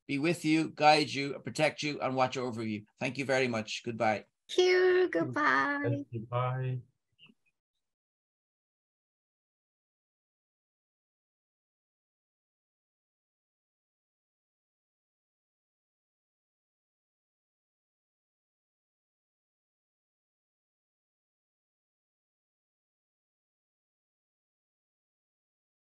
be with you, guide you, protect you, and watch over you. Thank you very much. Goodbye. Thank you. Goodbye. Goodbye.